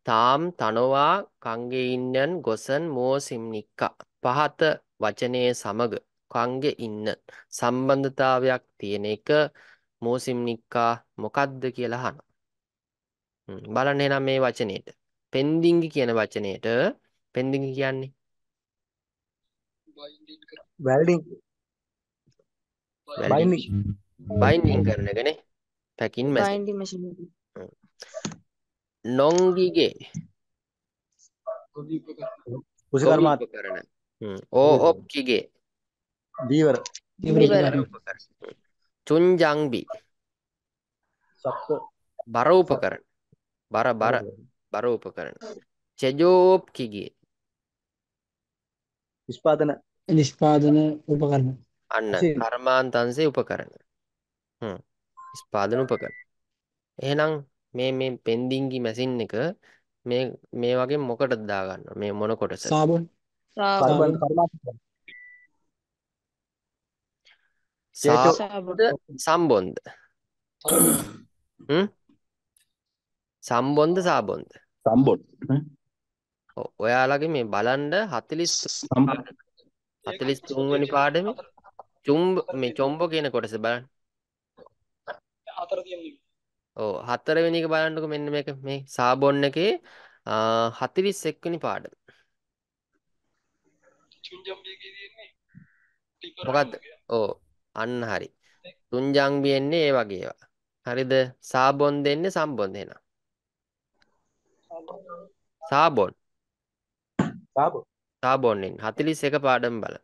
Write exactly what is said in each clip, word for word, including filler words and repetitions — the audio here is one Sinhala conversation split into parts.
තාම් තනවා කංගෙ ඉන්නන් ගොසන් මෝසිම්නික්කා පහත වචනයේ සමග කංගෙ ඉන්න සම්බන්ධතාවයක් තියෙන එක මෝසිම්නික්කා මොකක්ද කියලා අහනවා. හ්ම්, බලන්න එහෙනම් මේ වචනේට. පෙන්දිංගි කියන වචනේට පෙන්දිංගි කියන්නේ වැල්ඩින් වෙල්ඩින් බයින්ඩින් බයින්ඩින් කරන එකනේ. Packing machine. binding machine එක. නොංගිගේ කුසි ගොවි කර්මාත් උපකරණ. හ්ම්, ඕ ඔප්කිගේ දීවර දීවර. බර උපකරණ. හ්ම්. චුන්ජංබි සත්ත්ව බර සත් උපකරණ. බර බර බර උපකරණ. චෙජෝප්කිගේ නිෂ්පාදන නිෂ්පාදන උපකරණ. අන්න මැෂින් කර්මාන්තංශේ උපකරණ. හ්ම්. නිෂ්පාදන උපකරණ. එහෙනම් මේ මේ පෙන්දිංගි මැෂින් එක මේ මේ වගේ මොකටද දාගන්නවා? මේ මොන කොටසද? සාබුන්. කර්බන් සාබුන්. කර්මාත් චේචෝ සාබොන්ද සාබුන්. සම්බොන්ද? හ්ම්? සම්බොන්ද සාබොන්ද? සම්බොන් ඔව්, ඔයාලගේ මේ බලන්න හතළිස් තුන් පාඩම. හතළිස් තුන් වෙනි පාඩමේ චුම්බ මේ චොම්බ කියන කොටස බලන්න. ඔව්, හතරවෙනි එක බලන්නකො මෙන්න මේක මේ සාබොන් එකේ හතළිස් එක් වෙනි පාඩම. මොකද්ද? ඔව්, අන්න හරි. තුන්ජංබි එන්නේ ඒ වගේ ඒවා. හරිද? සාබොන් දෙන්නේ සම්බොන් එනවා. සාබොන් සාබොන් සාබොන් එන්නේ හතළිස් එක පාඩම බලන්න.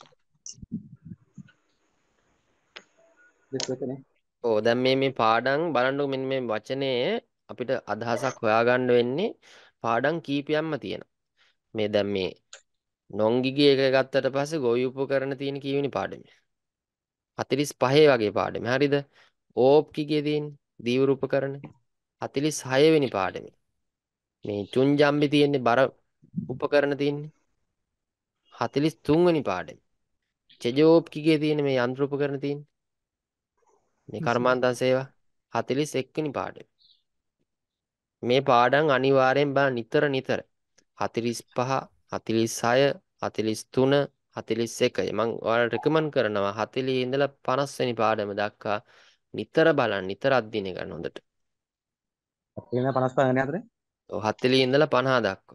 දෙකනේ ඕ දැන් මේ මේ පාඩම් බලන්නකො මෙන්න මේ වචනේ අපිට අදහසක් හොයාගන්න වෙන්නේ පාඩම් කීපයක්ම තියෙනවා. මේ දැන් මේ නොංගිගේ එක ගත්තට පස්සේ ගොවි උපකරණ තියෙන කීවෙනි පාඩමේ? හතළිස් පහේ වගේ පාඩමේ. හරිද? ඕප්කිගේ තියෙන්නේ දීවර උපකරණ හතළිස් හය වෙනි පාඩමේ. මේ චුන්ජම්බි තියෙන්නේ බර උපකරණ තියෙන්නේ හතළිස් තුන් වෙනි පාඩමේ. චෙජෝප්කිගේ තියෙන්නේ මේ යන්ත්‍ර උපකරණ තියෙන්නේ මේ කර්මාන්තං සේවා හතළිස් එක් වෙනි පාඩමේ. මේ පාඩම් අනිවාර්යෙන් බලන්න නිතර නිතර හතළිස් පහ හතළිස් හය හතළිස් තුන හතළිස් එකයි මම ඔයාලට රෙකමන්ඩ් කරනවා හතළිස් ඉඳලා පනස් වෙනි පාඩම දක්වා නිතර බලන්න නිතර අධ්‍යයනය කරන්න හොඳට. එන පනස් පහ ගණන් අතරේ ඔව්, හතළිස් ඉඳලා පනහ දක්වා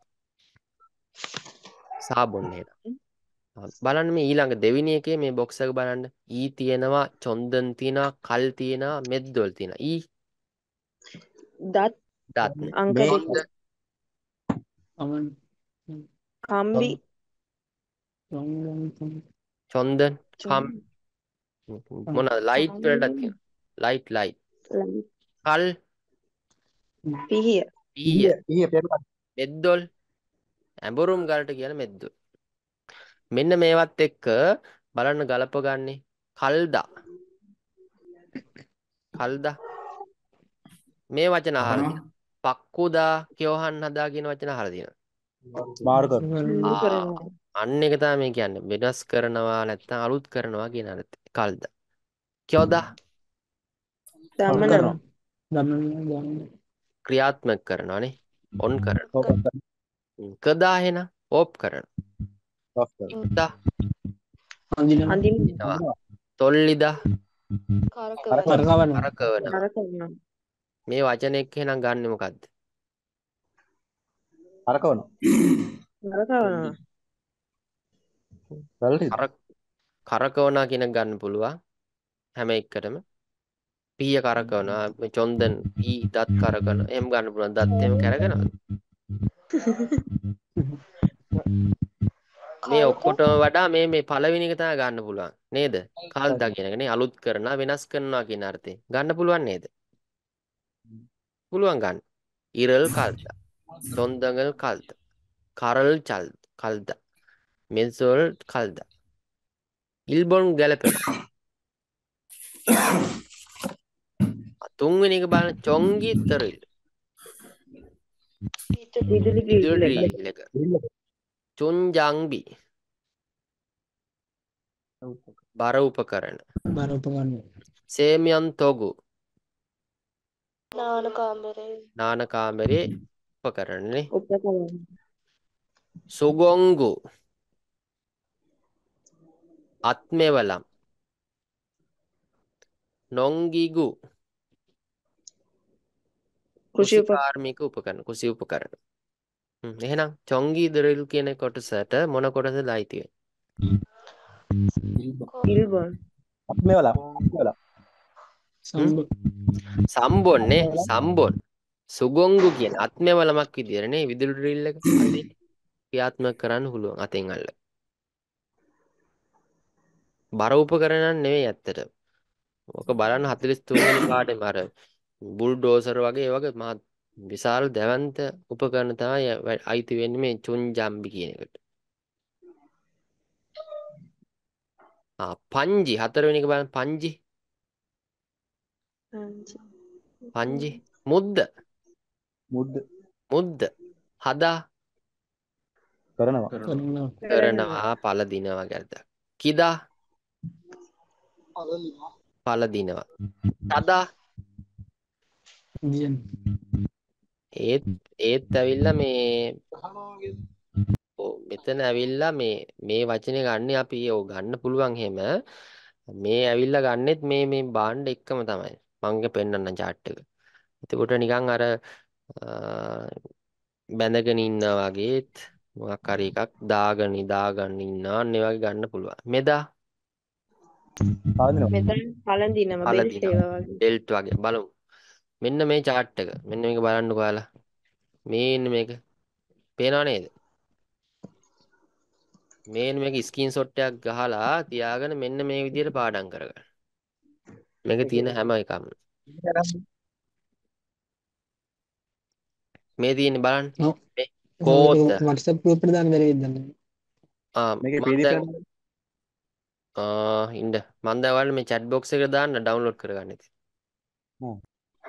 සාබොන් නේද? බලන්න මේ ඊළඟ දෙවෙනි එකේ මේ බොක්ස් එක බලන්න. ඊ තියෙනවා, චොන්දන් තියෙනවා, කල් තියෙනවා, මෙද්දොල් තියෙනවා. ඊ දත් දත් අංක මේ දෙක. චොන්ද අමන් කම්බි. චොන්දන් කම් චොන්- මොනවාද ලයිට් වලට තියෙනවා. ලයිට් ලයිට් ලයි- කල් පිහිය. පීය ඊයේ පෙරලා මෙද්දොල් ඇඹුරුම් ගලට කියන මෙද්දොල්. මෙන්න මේවත් එක්ක බලන්න ගලපගන්නේ කල්දා කල්දා මේ වචන අහලා තියෙනවා. පක්කුදා කියවහන් හදා කියන වචන අහලා තියෙනවා. මාරු කර මුළු කරනවා. අන්න එක තමයි මේ කියන්නේ වෙනස් කරනවා නැත්නම් අලුත් කරනවා කියන අර්ථය. කල්දා කියෝදා දමනවා. දමන ක්‍රියාත්මක කරනවානේ ඔන් කරනවා. ඔප් හ්ම්, කදා එන ඕප් කරනවා. ඔෆ් කර දා අඳින අඳිනවා. තොල්ලිදා කරකවනවා. කරකවනවා. කරකවනවා. කරකවනවා. මේ වචන එක්ක එහෙනම් ගන්නෙ මොකද්ද? අරකවන කරකවනවා. වැල්ටි කර කරකවනා කියන එක ගන්න පුළුවන් හැම එකටම. පීය කරකවනවා, මේ චොන්දන් පී දත් කරකවන එහෙම ගන්න පුළුවන්. දත් එහෙම කරකවනවද? මේ ඔක්කොටම වඩා මේ මේ පළවෙනි එක තමයි ගන්න පුළුවන් නේද? කල්දා කියන එක නේ අලුත් කරනවා වෙනස් කරනවා කියන අර්ථයෙන් ගන්න පුළුවන් නේද? පුළුවන් ගන්න. ඉරල් කල්දා, චොන්දගල් කල්දා, කරල් චල් කල්දා, මෙන්සොල් කල්දා. ඉල්බොන් ගැලපෙනවා. තුන්වෙනි එක බලන්න චොංගි තරල් විදුලි ග්‍රීල් එක. ඉදුලි එක. චුන්ජංබි බර උපකරණ. බර උපකරණ. සේමියන් තොගු නාන කාමරේ. නාන කාමරේ උපකරණනේ. උපකරණ. සුගොංගු අත්මෙවලම් නොංගිගු කෘෂි උප කෘෂිකාර්මික උපකරණ කුසි උපකරණ. හ්ම්, එහෙනම් චොංගි දරිල් කියන කොටසට මොන කොටසද අයිති වෙන්නේ? ඉල්බන්. අත්මේවලා අත්මේවලා හ්ම්? සම්බ සම්බොන්නේ අත්මේවලා සම්බොන් සුගොංගු කියන අත්මෙවලමක් විදියට නේ විදුලි ඩ්‍රිල් එක අතේ ක්‍රියාත්මක කරන්න පුළුවන් අතෙන් අල්ල. බර උපකරණ නෙවෙයි ඇත්තට. ඔක බලන්න හතළිස් තුන් වෙනි පාඩේම අර බුල්ඩෝසර් වගේ ඒ වගේ මහත් විශාල දැවැන්ත උපකරණ තමයි වැ- අයිති වෙන්නේ මේ චුන්ජම්බි කියන එකට. ආ පංජි හතරවෙනි එක බලන්න පංජි පංජි මුද්ද මුද්ද මුද්ද හදා කරනවා කරනවා කරනවා පළ දිනවා ගැද්ද. කිදා පළ දිනවා. තදා දියන් ඒත් ඒත් ඇවිල්ලා මේ ඔව් මෙතන ඇවිල්ලා මේ මේ වචනේ ගන්න අපි ඔව් ගන්න පුළුවන් එහෙම මේ ඇවිල්ලා ගන්නෙත් මේ මේ බාණ්ඩ එක්කම තමයි මම පෙන්නන්න chart එක. එතකොට නිකන් අර අ, බැඳගෙන ඉන්නා වගේත් මොකක් හරි එකක් දාගෙන දාගෙන ඉන්නා අන්න ඒ වගේ ගන්න පුළුවන්. මෙදා පාදිනවා මෙතන පළඳිනම පළ බෙල්ට් දිනවා ඒවා වගේ. බෙල්ට් වගේ බලමු. මෙන්න මේ chart එක. මෙන්න මේක බලන්නකෝ ඔයාලා. මේන්න මේක පේනව නේද? මේන්න මේක ස්ක්‍රීන්ෂොට් එකක් ගහලා තියාගෙන මෙන්න මේ විදිහට පාඩම් කරගන්න. මේක තියෙන හැම එකක්ම. මේ තියෙන්නේ බලන්න. ඔව් මේ කෝත WhatsApp group එකට දාන්න බැරි වෙද්ද ආ මේකේ මම පීඩීඑෆ් දැන් එකක් ආ ඉන්න මම දැන් ඔයාලට මේ chat box එකට දාන්න ඩවුන්ලෝඩ් කරගන්න ඉතින්. හ්ම්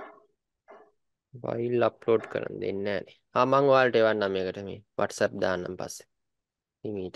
ෆයිල් අප්ලෝඩ් කරන්න දෙන්නේ නැහනේ. ආ මම ඔයාලට එවන්නම් මේකට මේ WhatsApp දාන්නම් පස්සේ. ඉමීට.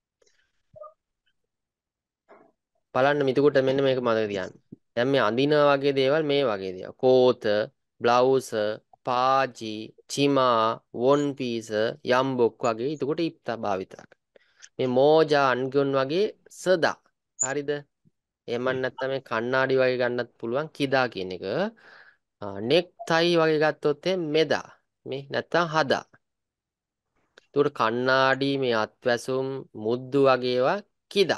බලන්න මිතුකට මෙන්න මේක මතක තියාගන්න. දැන් මේ අඳිනා වගේ දේවල් මේ වගේ දේවල්. කෝත, බ්ලවුස, පාජි, චිමා, වොන් පීස, යම්බොක් වගේ එතකොට ඉප්තා භාවිතා කරනවා. මේ මෝජා අන්ගොන් වගේ සදා. හරිද? එහෙම නැත්නම් මේ කණ්ණාඩි වගේ ගන්නත් පුළුවන් කිදා කියන එක. නෙක් ටයි වගේ ගත්තොත් එහෙනම් මෙදා. මේ නැත්නම් හදා. එතකොට කණ්ණාඩි මේ අත්වැසුම් මුද්දු වගේ ඒවා කිදා.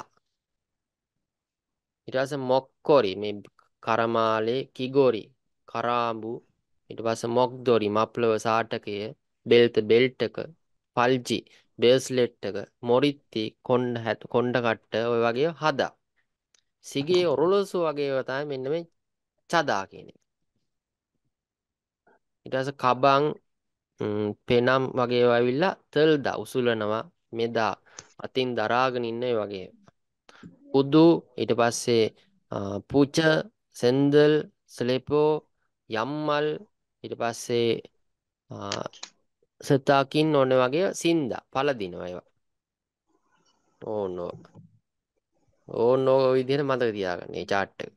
ඊට පස්සේ මොක්කොරි මේ කරමාලේ කිගොරි කරාඹු ඊට පස්සේ මොක්දොරි මප්ලව සාටකය බෙල්ත බෙල්ට් එක පල්ජි බේස්ලෙට් එක මොරිත්ති කොණ්ඩ හැට කොණ්ඩ කට්ට ඔය වගේ හදා සිගේ ඔරලෝසු වගේ ඒවා තමයි මෙන්න මේ චදා කියන එක ඊට පස්සේ කබන් ම්, පෙනම් වගේ ඒවා ඇවිල්ලා තෙල්දා උසුලනවා මෙදා අතින් දරාගෙන ඉන්න ඒ වගේ උදු ඊට පස්සේ අ, පුච සෙන්දල් ස්ලෙපෝ යම්මල් ඊට පස්සේ අ, සතාකින් ඕන වගේ සින්දා පළදිනවා ඒවා ඕනෝ ඕනෝ ඔය විදිහට මතක තියාගන්න මේ chart එක.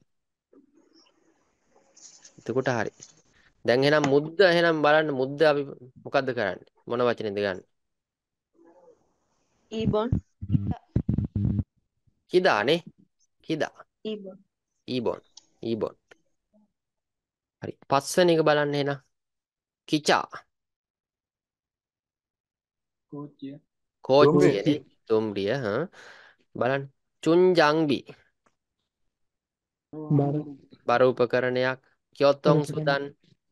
එතකොට හරි. දැන් එහෙනම් මුද්ද එහෙනම් බලන්න මුද්ද අපි මොකද්ද කරන්නේ? මොන වචනේද ගන්න? ඊබොන්. කිදානේ. කිදා. ඊබොන්. ඊබොන්. ඊබොන්. හරි. පස්වෙනි එක බලන්න එහෙනම්. කිචා. කෝච්චිය කෝච්චියනේ. තුම්රිය හා බලන්න. චුන්ජාංබි. බාර බර උපකරණයක්. කියොතොන් සුදන්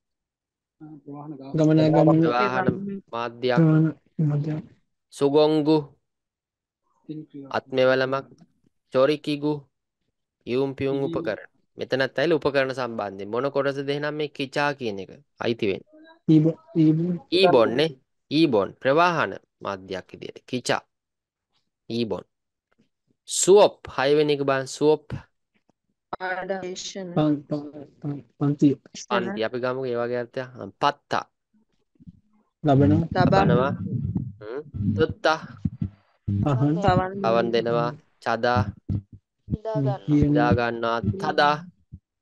ගමනාගමන ප්‍රවාහන මාධ්‍යයක්. ප්‍රමාණ මධ්‍ය සුගොංගු අත්මෙවලමක්. චොරිකිගු යුම් පියුම් උපකරණ. මෙතනත් ඇයිල උපකරණ සම්බන්ධයෙන් මොන කොටසද එහෙනම් මේ කිචා කියන එක අයිති වෙන්නේ? ඊබ ඊබ ඊබොන් නේ. ඊබොන් ප්‍රවාහන මාධ්‍යයක් විදියට කිචා. ඊබොන්. සුවප් හයවෙනි එක බලන්න සුවප් ආඩේෂන්. පන් පන් පන්තිය පන්ති අපි ගමුකෝ ඒ වගේ අර්ථයක්. හම්, පත්තා ලබනවා තබා ලබනවා. හ්ම්. තුත්තා අහන් පවන් පවන් දෙනවා. චදා කියන දා ගන්නවා. තදා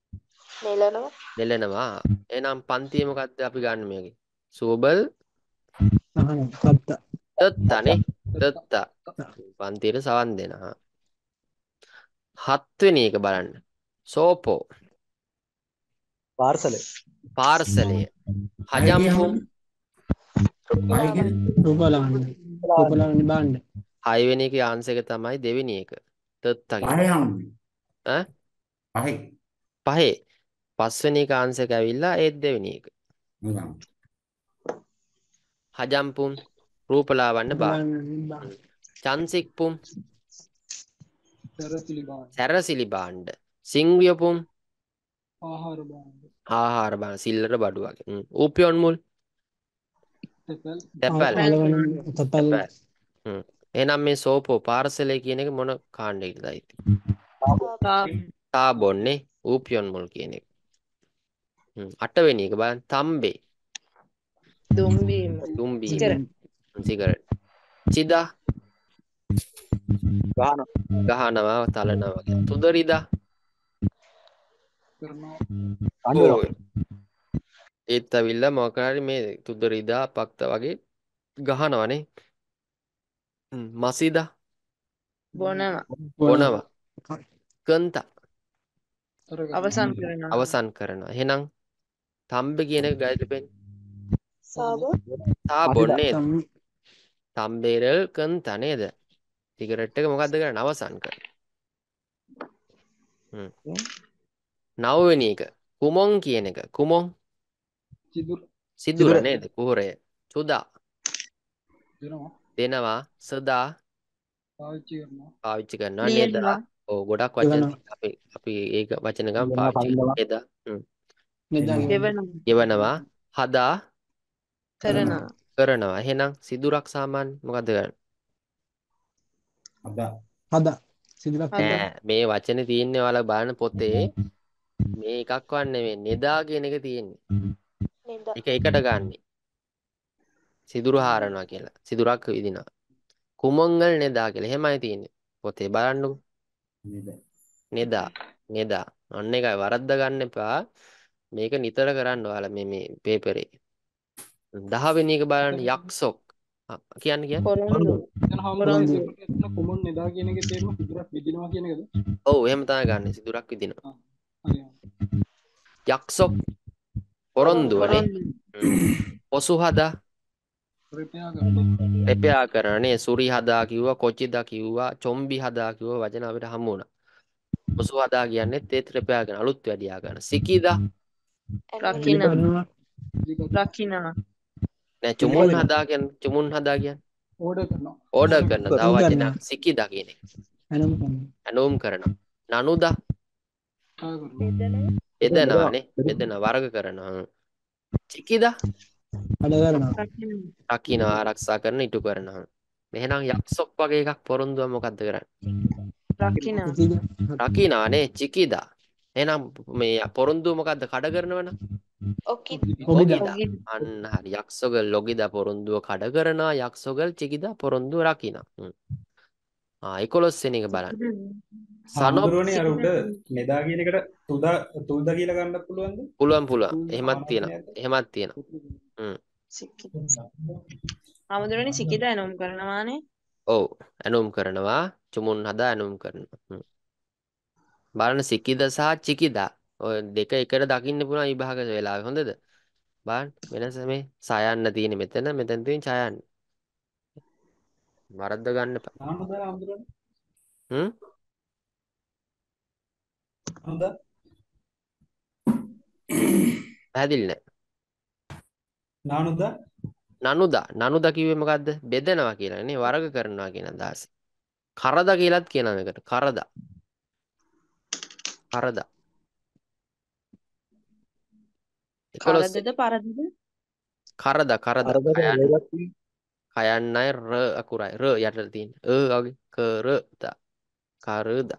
නෙලනවා. නෙලනවා. එහෙනම් පන්තිය මොකද්ද අපි ගන්න මේකේ? සෝබල් අහන තත්ත තත්තනේ තත්ත තත්ත පන්තියට සවන් දෙනවා. හත්වෙනි එක බලන්න. සෝපෝ පාර්සලය පාර්සලය. හජම්පුම් රූපලාවන්‍ය රූපලාවන්‍ය බාණ්ඩ හයවෙනි එකේ ආන්සර් එක තමයි දෙවෙනි එක. තත්තා කියන. ඈ පහේ පස්වෙනි එක ආන්සර් එක ඇවිල්ලා ඒත් දෙවෙනි එක. හජම්පුම් රූපලාවන්‍ය බාණ්ඩ. රූපලාවන්‍ය බාණ්ඩ චන්සික්පුම් සැරසිලි බාණ්ඩ සැරසිලි බාණ්ඩ. සිංවියපුම් ආහාර බාණ්ඩ ආහාර බාණ්ඩ සිල්ලර බඩු වගේ. හ්ම්. ඌපියොන් මුල් තෙපල් තැපැල් අලවන තපල් තැපැල්. හ්ම්. එහෙනම් මේ සෝපෝ පාර්සලය කියන එක මොන කාණ්ඩයකටද අයිති? තාබොන්නේ ඌපියොන් මුල් කියන එක. හ්ම්. අටවෙනි එක බලන්න තම්බේ දුම්බීම දුම්බීම සිගරට් සිගරට්. චිදා ගහන ගහනවා තලනවා වගේ. තුදරිදා කරනවා ඕ ඒත් ඇවිල්ලා මොකක් හරි මේ තුදරිදා පක්ත වගේ ගහනවනේ. හ්ම්. මසිදා බොනවා බොනවා. කන්තා අවසන් කරනවා අවසන් කරනවා. එහෙනම් තම්බේ කියන එක ගයිඩ් වෙන්නේ. සාබෝ තාබොන්නේ තම් තම්බේරල් කන්තා නේද? සිගරට් එක මොකද්ද කරන්නේ? අවසන් කරනවා. හ්ම්. නවවෙනි එක කුමොන් කියන එක. කුමොන් සිදුර සිදුර නේද? කුහරය. සුදා දෙනවා දෙනවා. සදා පාවිච්චි කරනවා පාවිච්චි කරනවා. නේද? ලියනවා ඔව් ගොඩක් වචන එවනවා තියෙනවා. අපි අපි ඒක වචන ගම් දෙනවා පාවිච්චි කරනවා. කලින්දවා නේද? හ්ම්. නෙදා ගෙවන ගෙවනවා යවනවා. හදා කරනවා කරනවා. එහෙනම් සිදුරක් සාමාන්‍ය මොකද්ද කරන්නේ? හද සිදුරක් හදා. නෑ මේ වචනේ තියෙන්නේ ඔයාලා බලන පොතේ මේ එකක්වත් නෙමෙයි නෙදා කියන එක තියෙන්නේ. එක එකට ගන්නෙ. සිදුරු හරනවා කියලා. සිදුරක් විදිනවා. කුමංගල් නෙදා කියලා. එහෙමයි තියෙන්නේ. පොතේ බලන්නකෝ. නෙදා. නෙදා. අන්න එකයි වරද්ද ගන්න එපා. මේක නිතර කරන්න ඔයාලා මේ මේ පේපරේ. දහවෙනි එක බලන්න යක්සොක්. ආ, කියන්නේ කියන්නේ. පොරොන්දු එතන හාමුදුරුවෝ එතන කොමන් නෙදා කියන එකේ තේරුම සිදුරක් විදිනවා කියන එකද ඔව් එහෙම තමයි ගන්න. සිදුරක් විදිනවා. හරි යක්සොක් පොරොන්දුවනේ. පොරොන්දු පොසු හදා රිපෙයා කරනවා රෙපයා කරනනේ සුරි හදා කිව්වා කොචිදා කිව්වා චොම්බි හදා කිව්වා වචන අපිට හමු වුණා. පොසු හදා කියන්නේ තේත් රෙපයා කරන අලුත් වැඩියා කරන. සිකිදා රකින්න කරනවා රකින්නවා නෑ චුමුන් හදා කියන්නේ චුමුන් හදා කියන්නේ ඕඩර් කරනවා ඕඩර් කරන තව කරනවා. වචනයක් සිකිදා කියන එක. හැනම කරනවා ඇනෝම් කරනවා. නනුදා ආ කරනවා බෙදනවානේ බෙදන වර්ග කරනවා. චිකිදා අඩ කරනවා රකින්නවා රකින්න ආරක්ෂා කරන ඉටු කරනවා. එහෙනම් යක්සොක් වගේ එකක් පොරොන්දුව මොකද්ද කරන්නේ? රකින්නවා සිද රකින්නානේ චිකිදා. එහෙනම් මේ පොරොන්දුව මොකද්ද කඩ කරනවනම්? ඔබිදා ඔගි අන්න හරි යක්සොගල් ලොගිදා පොරොන්දුව කඩ කරනවා යක්සොගල් චිකිදා පොරොන්දුව රකින්න. හ්ම්. ආ එකොළොස් වෙනි එක බලන්න. සනොප් හාමුදුරුවනේ අර උඩ නෙදා කියන එකට තුදා තුල්දා කියලා ගන්නත් පුළුවන්ද? පුළුවන් පුළුවන්. එහෙමත් ආමන්ත්‍රණයක්. තියෙනවා. එහෙමත් තියෙනවා. හ්ම්. සික්කිත ආමුදුරනේ සිකිත ඇනොම් කරනවානේ ඔව් ඇනුම් කරනවා චුමුන් හදා ඇනුම් කරනවා. හ්ම්. බලන්න සිකිද සහ චිකිදා ඔය දෙක එකට දකින්න පුළුවන් විභාග වෙලාවේ හොඳද? බලන්න වෙනස මේ සයන්න තියෙන මෙතන මෙතන තියෙන ඡයන්න. වරද්ද ගන්න එපා. නානුදා හාමුදුරුවනේ. හ්ම්. නානුදා. පැහැදිලි නෑ. නානුදා. නනුදා නනුදා කිව්වේ මොකද්ද? බෙදනවා කියලා නේ වර්ග කරනවා කියන අදහස. කරදා කියලාත් කියනවා මේකට. කරදා. කරදා. එකොළොස් කරදද පරදද කරදා කරදා කයන්න කයන්නයි ර අකුරයි ර යටට තියෙන අ වගේ කරදා කරදා.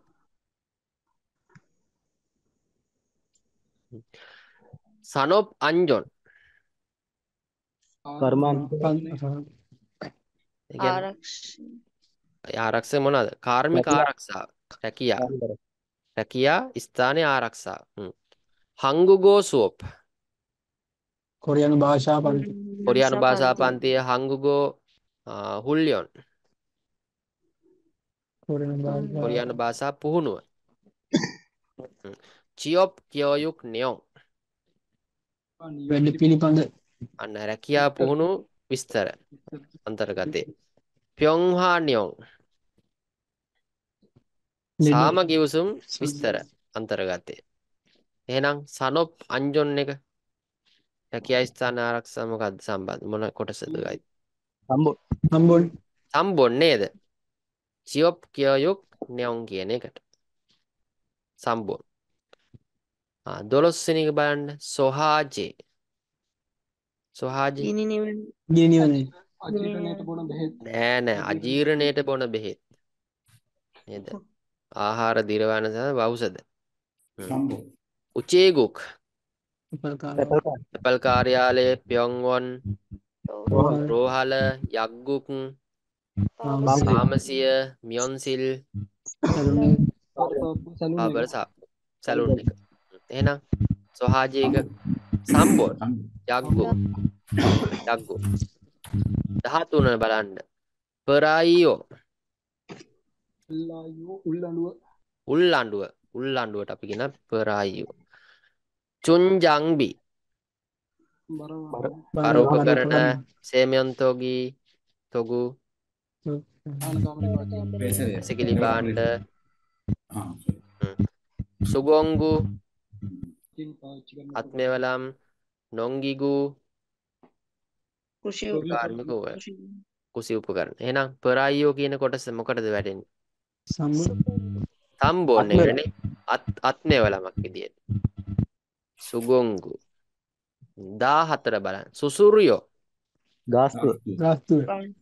සනොප් අංජොන් කර්මාන්ත ඒ කියන්නේ ආරක්ෂ ආරක්ෂා මොනවාද? කාර්මික ආරක්ෂාව. රැකියා. රැකියා ස්ථානයේ ආරක්ෂාව. හ්ම්. හංගුගෝ සුවප් කොරියනු භාෂා පන්ති කොරියානු භාෂා පන්තිය. පන්තිය හංගුගෝ හුල්යොන් කොරියානු භාෂාව කොරියානු භාෂා පුහුණුව චියොප් කියෝයුක් නියොන් වැඩ පිළිපඳ අන්න රැකියා පුහුණු විස්තර අන්තර්ගතේ ප්යොන්හා නියොන් ලෙඩ සාම ගිවිසුම් විස්තර අන්තර්ගතේ එහෙනම් සනොප් අංජොන් එක රැකියා ස්ථාන ආරක්ෂා මොකක්ද සම්බන්ධ මොන කොටසද ගයි සම්බෝ හම්බොන් සම්බොන් නේද චියොප් කියෝයුක් නියොන් කියන එකට සම්බොන් ආ දොළොස්වෙනි එක බලන්න සොහාජේ සොහාජේ ගිනි නිවන. ගිනිවනේ අජීර්ණයට බොන බෙහෙත් නෑ නෑ අජීර්ණයට බොන බෙහෙත් නේද ආහාර දිරවන සහ ඖෂධ සම්බෝ උචේගුක් උපකාර ඇපල් කාර්යාලය ප්යොන්වොන් රෝහල යග්ගුක් සාමසිය මියොන්සිල් සරුනේ සැලුන් ආබර එක සැලුන් එක එහෙනම් සොහාජේක සම්බොන් යග්ගුක් යග්ගුක් දහතුන බලන්න පරායියෝ උල්ලායෝ උල්ලඩුව උල්ලණ්ඩුව උල්ලණ්ඩුවට අපි කියන පරායියෝ චුන්ජංබි බර අරෝපකරණ සේමයන්තෝගී තොගු ආනකාමරේ වේසරය සිකිලි බාණ්ඩ ආ සුගොංගු තින් පාවිච්චි කරන අත්මෙවලම් නොංගිගු කෘෂි කාර්මික ඔය කෘෂි. කුසි උපකරණ එහෙනම් පරායියෝ කියන කොටස මොකටද වැටෙන්නේ සම්බොන් සම්බෝන් එකනේ අත් අත්මෙවලමක් විදියට සුගොංගු දාහතර බලන්න සුසුරියෝ ගාස්තුව ගාස්තුව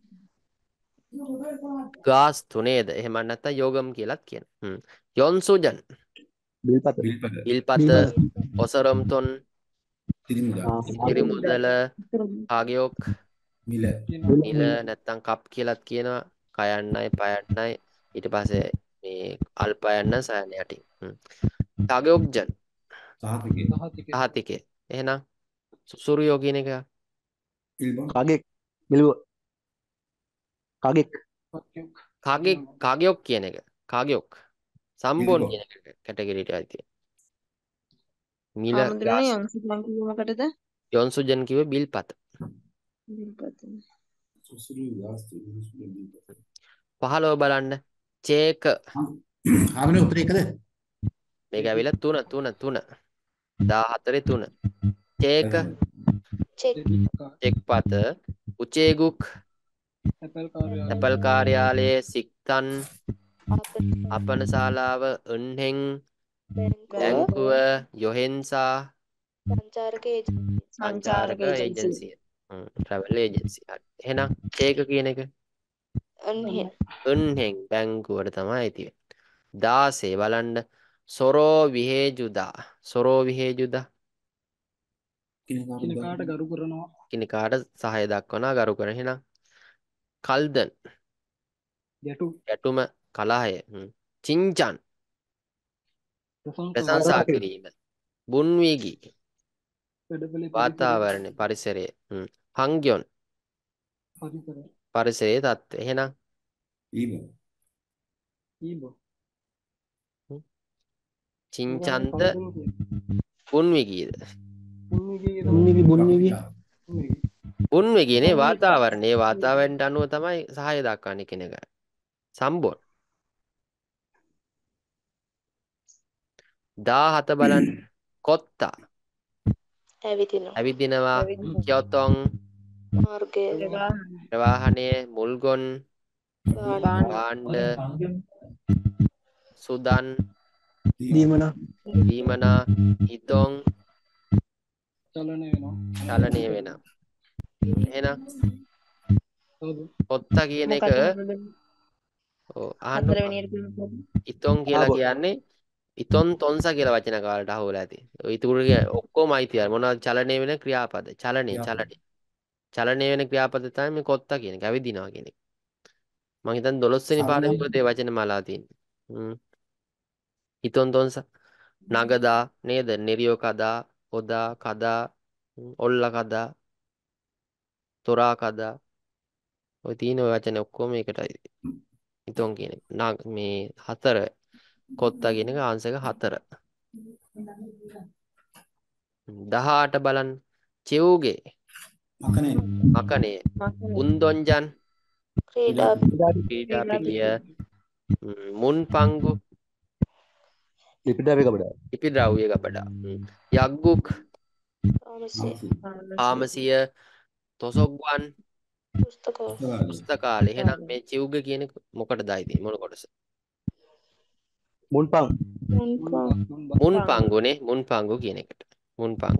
ගාස්තු නේද එහෙම නැත්නම් යෝගම් කියලාත් කියන හ්ම් යොන්සුජන් බිල්පත විල්පද විල්පත බිල්පත ඔසරම්තොන් තිරිමුදා ඉරිමුදල කාගයොක් මිල නිල නැත්තම් කප් කියලාත් කියනවා කයන්නයි පයන්නයි ඊට පස්සේ මේ අල්පයන්න සයන යටින් කාගයොක්ජන් සහතිකේ සහතික සහතිකේ එහෙනම් සුසුරියෝ කියන එක ඉල්බන් කාගෙක් බිලුව කාගෙක් කාගේ කාගයොක් කියන එක කාගයොක් සම්බෝන් ඉරිබොන්. කියන එක කැටගරියට අයිතියි මිල හාමුදුරනේ ගාස් යොන්සු මොකටද? යොන්සුජන් කිව්වේ බිල්පත බිල්පත. සුසුරු වාස්තු සුසුරු බිල්පද පහළව බලන්න චේක ආවනේ උත්තර එකද මේක ඇවිල්ලා තුන තුන තුන දාහතරේ තුන චේක චෙක්පත උචේගුක් ඇපල් කාර්යාලය ඇපල් කාර්යාලයේ සික්තන් අපනශාලාව උන්හෙන් බැංකුව යොහෙන්සා සංචාරක සංචාරක ඒජන්සිය ට්‍රැවල් ඒජන්සි එහෙනම් චේක කියන එක උන්හෙන් බැංකුවට තමයි අයිති වෙන්නේ දාසේ බලන්න සොරෝ විහේජුදා සොරෝ විහේජුදා කිනකාට ගරු කරනවා කිනිකාට සහය දක්වනා ගරු කරන එහෙනම් කල්දන් ගැටු ගැටුම කලහය හ්ම්. චිංචන් ප්‍රසංස ප්‍රශංසා කිරීම බුන්වීගී වැඩපලේ වාතාවරණය පරිසරය හ්ම්. හංග්යොන් පරිසර පරිසරයේ තත්ත්වය එහෙනම් ඊබන් ඊබෝ චිංචන්ද බුන්විගීද බුන්නිවි බුන්නිවි බුන්විගීනේ වාතාවරණයේ වාතාවරණයට අනුව තමයි සහාය දක්වන්නේ කෙනෙක් සම්බොන් දාහත බලන්න කොත්තා ඇවිදිනවා ඇවිදිනවා කියොතොන් මාර්ගය ප්‍රවාහනයේ මුල්ගොන් භාණ්ඩ සුදන් දීමනා දීමනා හිතොන් චලනය වෙනවා චලනය වෙනවා එහෙනම් හවුද කොත්තා කියන එක ඔව් අහන්න හතරවෙනි එක ඉතොන් කියලා කියන්නේ ඉතොන් තොන්සා කියලා වචන කාලට අහුවලා ඇති. ඔය ඉතුරු ඔක්කොම අයිතියි. මොනවද චලනය වෙන ක්‍රියාපද. චලනය චලනය. චලනය වෙන ක්‍රියාපද තමයි මේ කොත්තා කියන එක. ඇවිදිනවා කියන එක. මම හිතන්නේ දොළොස් වෙනි පාඩේ විතරේ වචන මාලා තියෙන්නේ. හ්ම්. ඉතොන් තොන්සා නගදා නේද? නිරියෝ කදා, ඔදා කදා, ඔල්ලා කදා. තොරා කදා ඔය තියෙන ඔය වචන ඔක්කොම එකටයි. ඉතොන් කියන එක. නාග මේ හතර කොත්තා කියන එක ආන්සර් එක හතර. දහඅට බලන්න. චෙව්ගේ මකනේ මකනේ මකනේ උන්දොන්ජන් ක්‍රීඩා ක්‍රීඩා පිටිය මුන්පංගු ලිපිඩාවේ කපඩා. ඉපි ද්‍රව්‍ය කපඩා යග්ගුක් ආමසිය ආමසිය තොසොග්වන් පුස්තකෝ පුස්තකාලය. එහෙනම් මේ චෙව්ගේ කියන එක මොකටද අයිති මොන කොටස? මුන්පං. මුන්පා මුන්පංගුනේ මුන්පංගු කියන එකට. මුන්පංගු.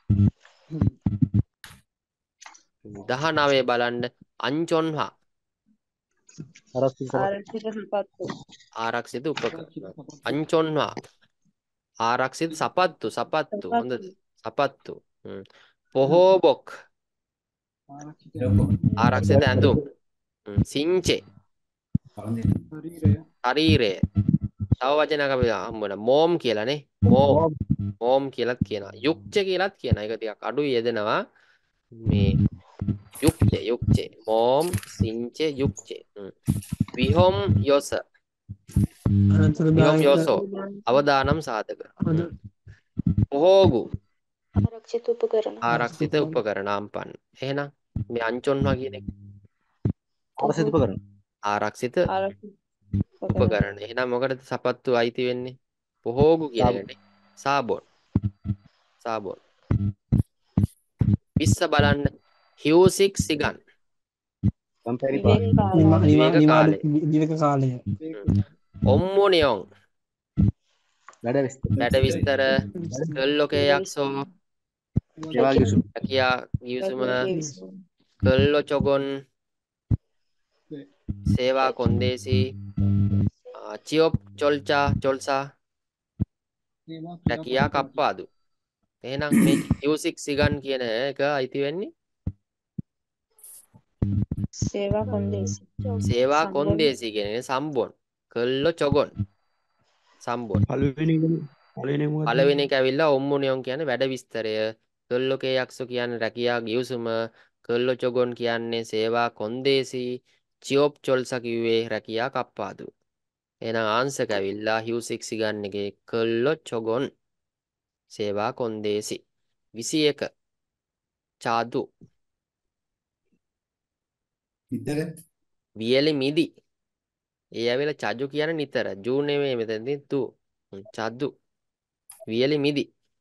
දහනවය බලන්න. අංචොන්හා ආරක්ෂිත සපත්. ආරක්ෂිත සපත්තු ආරක්ෂිත උපකරණ. අංචොන්හා ආරක්ෂිත සපත්තු සපත්තු හොඳද? සපත්තු. හ්ම්. පොහෝබොක් ආරක්ෂිත ඇඳුම්. හ්ම්. සිංචේ ශරීරය ශරීරය. තව වචනයක් අපි හම්බුන මෝම් කියලානේ. මෝම් මෝම් කියලාත් කියනවා. යුක්ච කියලාත් කියනවා. ඒක ටිකක් අඩුයි යෙදෙනවා. මේ යුක්චේ යුක්චේ මෝම් සිංචේ යුක්චේ. හ්ම්. විහොම් යොස විහොම් අනතුරුදායක යොසෝ අවදානම් සාධක. හ්ම්. පොහෝගු ආරක්ෂිත උපකරණ ආරක්ෂිත උපකරණ ආම්පන්න. එහෙනම් මේ අංචොන්වා කියන එක ආරක්ෂිත උපකරණ. ආරක්ෂිත ආරක්ෂිත උපකරණ. එහෙනම් මොකටද සපත්තු අයිති වෙන්නේ? පොහෝගු කියන සාබුන්. එකට. සාබොන්. සාබොන්. විස්ස බලන්න. හියුසික් සිගන්. කම්පැරි පාස්. විවේක කාලය නිමා නිමා විවේක නිමාඩු කාලය. දිවක කාලය ඔම්මුනියොන්. වැඩ විස්තර. වැඩ විස්තර. කල්ලොකේ යක්සෝ. සේවා ගිවිසුම්. රැකියා ගිවිසුම. ගිවිසුම් කල්ලො චොගොන්. සේවා කොන්දේසි. ආ, චියොප් චොල්චා චොල්සා. රැකියා කප්පාදු. එහෙනම් මේ හියුසික් සිගන් කියන එක අයිති වෙන්නේ සේවා කොන්දේසි සේවා සම්බොන් කොන්දේසි කියන එක සම්බොන්. කල්ලො චොගොන්. සම්බොන්. පළවෙනි එක පළවෙනි එක මොකක්ද? පළවෙනි එක ඇවිල්ලා ඔම්මුනියොන් කියන්නේ වැඩ විස්තරය. කල්ලොකේ යක්සෝ කියන්නේ රැකියා ගිවිසුම. කල්ලො චොගොන් කියන්නේ සේවා කොන්දේසි. චියොප් චොල්සා කිව්වේ රැකියා කප්පාදු. එහෙනම් ආන්සර් ඇවිල්ලා හියුසික් සිගන් එකේ කල්ලො චොගොන් සේවා කොන්දේසි. විසි එක චාදු විතර වියලි මිදි. ඒ ඇවිල්ලා චජු කියන නිතර. ජූ නෙමෙයි මෙතනදී තු. හ්ම්, චදු. වියලි මිදි.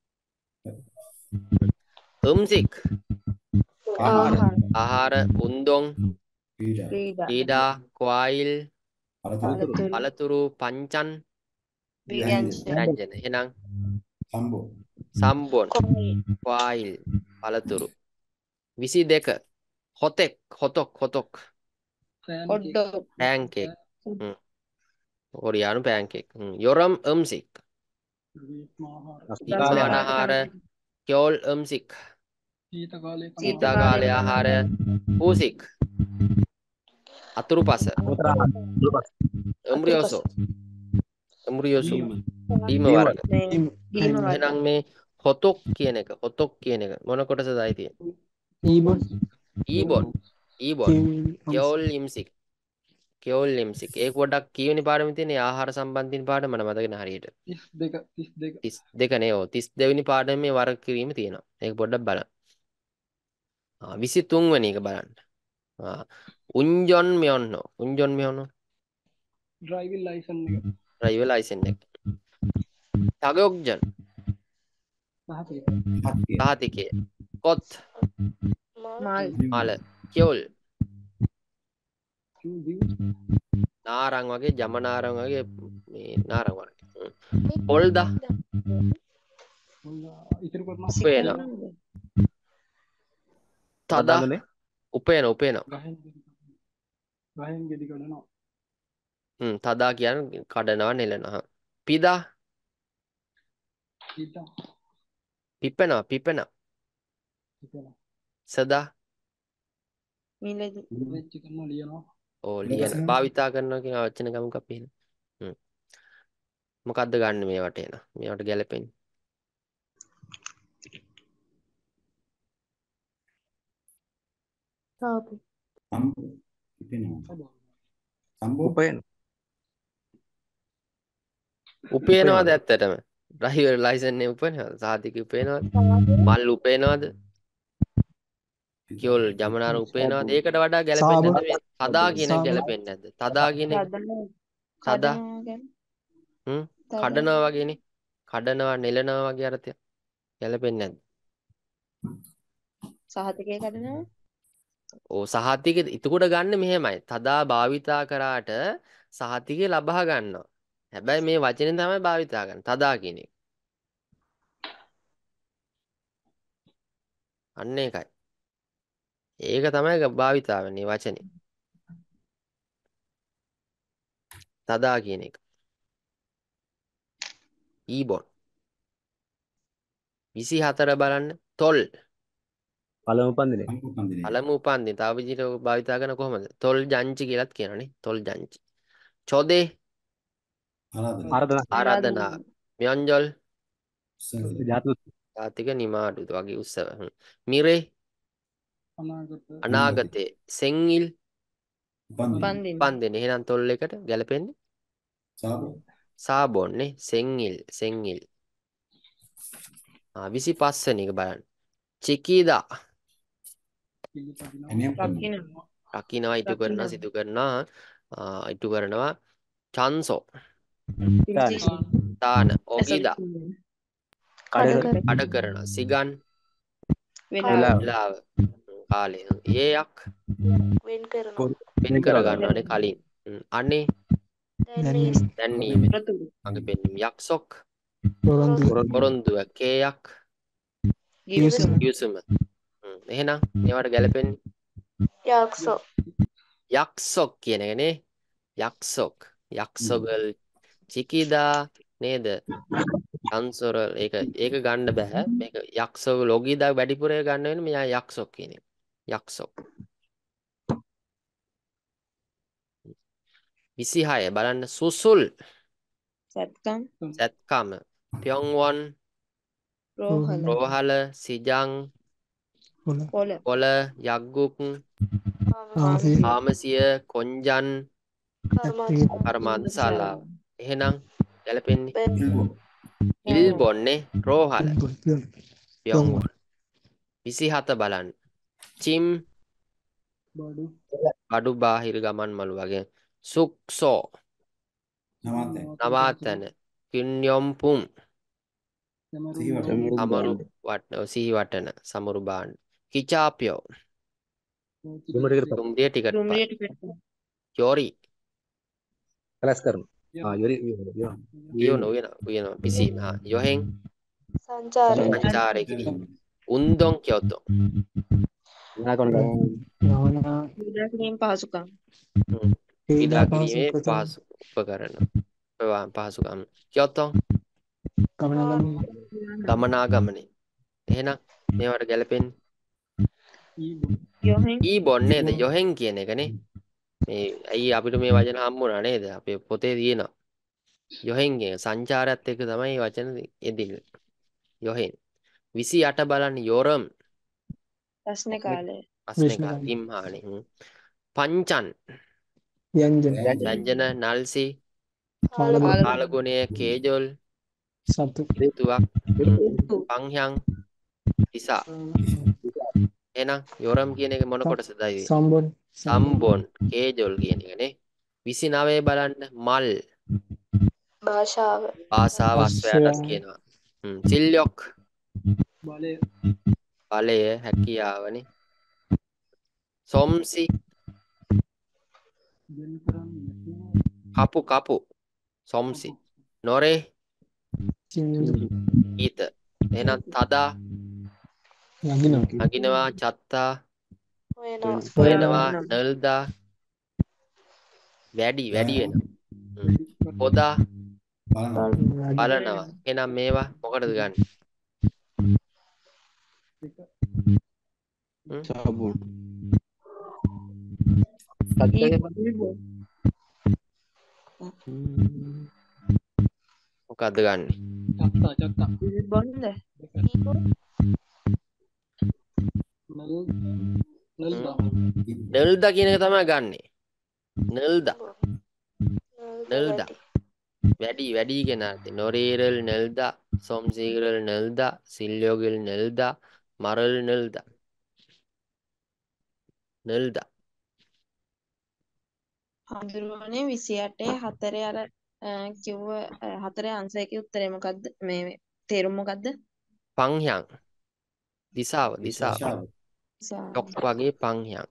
උම්සික් ආහාර ආහාර ආහාර උන්දොන් පීඩා ක්‍රීඩා ක්‍රීඩා කොයිල් පළතුරු පළතුරු පළතුරු පංචන් ව්‍යංජන රංජන. එහෙනම් සම්බෝ සම්බොන් කොයි කොයිල් පළතුරු. විසි දෙක හොතෙක් හොතොක් හොතොක් හොට්ඩොග් පෑන්කේක්. හ්ම්. කොරියානු පෑන්කේක්. හ්ම්. යොරම් උම්සික් අස්පිතාලේ ආහාර. ආහාර කියෝල් උම්සික් ශීත කාලයේ සීතා කාලේ ආහාර පූසික් අතුරුපස උතර ආහාර. දුපස්. එම්බ්‍රියෝසෝ එම්බ්‍රියෝසෝ දීම. ඊම දීම. වර්ග. බීම වර්ග එහෙනම් මේ හොතොක් කියන එක හොතොක් කියන එක මොන කොටසද අයිති? ඊබොන් ඊබොන් ඊබොන් කියෝල් ඉම්සික් කියෝල් ඉම්සික්. ඒක පොඩ්ඩක් කියවෙනි පාඩමේ තියෙන ආහාර සම්බන්ධින් පාඩම මට මතක නෑ හරියට. තිස් දෙක තිස් දෙක තිස් දෙක නේ. ඔව් තිස් දෙවෙනි පාඩමේ වර්ග කිරීම තියෙනවා. ඒක පොඩ්ඩක් බලන්න. ආ විසි තුන් වෙනි එක බලන්න. ආ උන්ජොන් මියොන්නෝ උන්ජොන් මියොන්නෝ ඩ්‍රයිවිං ලයිසන් එක ඩ්‍රයිවර් ලයිසන් එක. ටගොක්ජන් සහතික හත්ය සහතිකය. කොත් මල් මල කියෝල් කිව් දිව් නාරං වගේ ජමනාරං වගේ මේ නාරං වර්ග. පොල්දා ඉතිරි කරන උපේන තදා ප්‍රධානනේ උපේන උපේන. ගහෙන් ගහෙන් ගෙඩි කඩනවා හ්ම් තදා කියන්නේ කඩනවා නෙලනවා. පිදා ඊට පිපෙනවා පිපෙනවා. හිතලා සදා මිලදී වෙච්ච කරනවා ලියනවා ඕ ලියන භාවිතා කරනවා කියන වචන ගමුක අපි එහෙනම්. හ්ම් මොකද්ද ගන්න මේවට එන මේවට ගැලපෙන්නේ? සාපු සම්බෝ ඉපෙනවා සම්බෝ උපයන උපයනවාද ඇත්තටම ඩ්‍රයිවර් ලයිසන් එක උපයනවාද සහතික උපයනවාද මල් උපයනවාද කියොල් ජමනාර උපයනවාද ඒකට වඩා ගැලපෙන්නේ නැද්ද මේ තදා කියන එක ගැලපෙන්නේ නැද්ද තදා කියන එක කඩනවා තදා කඩනවා ගැන හ්ම් කඩනවා වගේනේ කඩනවා නෙලනවා වගේ අර්ථය ගැලපෙන්නේ නැද්ද සහතිකේ කඩනවා ඕ සහතික ඉතකොට ගන්න මෙහෙමයි තදා භාවිතා කරාට සහතිකේ ලබා ගන්නවා හැබැයි මේ වචනේ තමයි භාවිතා කරන්නේ තදා කියන එක අන්න ඒකයි ඒක තමයි භාවිතා වෙන්නේ වචනේ තදා කියන එක ඊබොන් විසිහතර බලන්න තොල් පළමු පන්දිනේ සම්පූර්ණ පළමු උපන්දින තව විදිහට භාවිතා කරන කොහමද තොල් ජංචි කියලාත් කියනනේ තොල් ජංචි චොදේ ආරාධනා ආරාධනා ආරාධනා ව්‍යංජල් ජාතක ජාතික නිමාඩු වගේ උත්සව හ්ම්. මිරේ අනාගත අනාගතේ සෙන්ගිල් උපන්දින උපන්දින උපන්දින එහෙනම් තොල් එකට ගැලපෙන්නේ සාබෝ සාබොන්නේ සෙන්ගිල් සෙන්ගිල් ආ විසිපස් වෙනි එක බලන්න චිකීදා පිළිපදිනවා එනියම් කරනවා රකින්නවා රකින්නවා ඉටු කරනවා සිදු කරනවා ආ, ඉටු කරනවා චන්සෝ පිළිසි තාන ඔගිදා කඩ අඩ කරන සිගන් වෙලාව වෙලාව කාලය ඒයක් වෙන් කරනවා වෙන් කර ගන්නවනේ කලින් හ්ම්. අනේ දැනීම දැන්නීම ප්‍රතුරු අඟ පෙන්වීම යක්සොක් පොරොන්දු පොරොන්දුව කේයක් ගිවිසුම යුසුම හ්ම්. එහෙනම් මේවට ගැලපෙන්නේ යක්ෂෝ යක්සොක් කියන එකනේ යක්සොක් යක්සොගල් චිකිදා නේද අන්සොර ඒක ඒක ගන්න බෑ මේක යක්සොක් ලොගිදා වැඩිපුර ගන්න වෙන්නේ මෙයා යක්සොක් කියන එක යක්සොක් විසිහය බලන්න සුසුල් සත්කම් සැත්කම පියොන්වොන් රෝහල රෝහල සිජං පොළ කොල යග්ගුක් කාමසී ආමසිය කොංජන් කර්මාන්තශාලා එහෙනම් ගැලපෙන්නේ ඉල්බෝ ඉල්බොන්නේ රෝහල පියොන්වොන් විසිහත බලන්න චිම් බඩු අඩු බාහිර ගමන් මළු වගේ සුක්සෝ නවාතේ නවාතැන කින්යොම්පුම් සීවට සමරු වට සිහි වටන සමරු බාන්න කිචාපියෝ දුම ටිකට තුම්දිය ටිකට් පා දුම්රිය ටිකට් යෝරි කලස් කරනවා ආ යොරි යෝන උයන උයන පිසීම හා යොහෙන් සංචාරය සංචාරය කිරීම උන්දොන් කියොතෝ නාකොන පීඩා කිරීම පහසුකම් පීඩා කිරීමේ පහසු උපකරණ ප්‍රවාහ පහසුකම් කියොතෝ ගමනාගමනේ එහෙනම් මේවට ගැලපෙන්නේ ඊබෝ යොහෙන් ඊ බොන් නේද යොහෙන් කියන එකනේ මේ ඇයි අපිට මේ වචන හම්බුණා නේද අපේ පොතේ තියෙනවා යොහෙන් කියන සංචාරයත් එක්ක තමයි මේ වචන එදින්නේ යොහෙන් විසිඅට බලන්න යොරම් ප්‍රශ්න කාලය අස්නේ කා ඉම්හානේ හ්ම්. පංචන් ව්‍යංජන ව්‍යංජන නල්සි කාලගුණ කාලගුණය කේජොල් සතු ඍතුවක් පංහයන් ඉසා එහෙනම් යොරම් කියන එක මොන කොටසදයි සම්බොන් සම්බොන් කේජොල් කියන එකනේ විසිනවය බලන්න මල් භාෂාව භාෂාව අස්වැයටත් කියනවා හ්ම්. සිල්යොක් බලය බලය හැකියාවනේ සොම්සි වෙන් කරන්නේ කපු කපු සොම්සි නොරේ ඊත එහෙනම් තදා යගිනවා නගිනවා චත්තා හොයනවා හොයනවා නල්දා වැඩි වැඩි වෙනවා හ්ම්. පොදා බලනවා බලනවා එහෙනම් මේවා මොකටද ගන්න සාබුන් ඊබෝ මොකද්ද ගන්න චත්තා චත්තා බොන්ද නල් නෙල්දා නෙල්දා කියන එක තමයි ගන්නෙ. නෙල්දා. නෙල්දා. වැඩි වැඩි කියන අර්ථය. නොරීරල් නෙල්දා, සොම්සීරල් නෙල්දා, සිල්යෝගල් නෙල්දා, මරල් නෙල්දා. නෙල්දා. හඳුරුවනේ විසි අටේ හතරේ අර අ, කිව්ව අ, හතරේ අංශ එකේ උත්තරේ මොකද්ද? මේ මේ තේරුම මොකද්ද? පංහයන්. දිසාව දිසාව. සා- ඩොක් වගේ පංහයන්.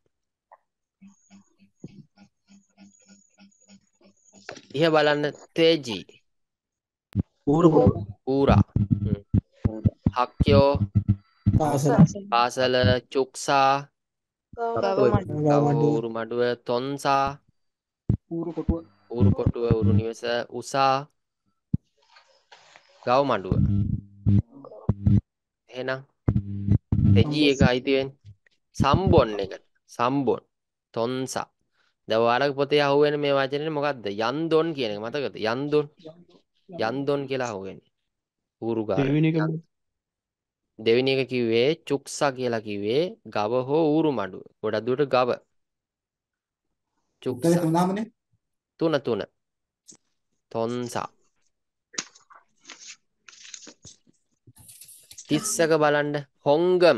ඉහ බලන්න තේජී. ඌරු කොට ඌරා. හ්ම්. හක්යෝ, පාසල පාසල, චුක්සා, ගව මඩ ගව ඌරු මඩුව, තොන්සා, ඌරු කොටුව ඌරු කොටුව, ඌරු නිවස, උසා, ගව මඩුව. එහෙනම් තෙජී එක අයිති වෙන්නේ සම්බොන් එකට. සම්බොන්, තොන්සා. දැන් ඔයාලගේ පොතේ අහුවෙන මේ වචනේ මොකද්ද? යන්දොන් කියන එක මතකද? යන්දොන්. යන්දොන් කියලා අහුවෙන්නේ. ඌරුගාර. දෙවෙනි එක දෙවෙනි එක කිව්වේ චුක්සා කියලා කිව්වේ ගව හෝ ඌරු මඩුව. ගොඩක් දුරට ගව. චුක්සා. තුනමනේ තුන තුන. තොන්සා. තිස්සක බලන්න හොංගම්.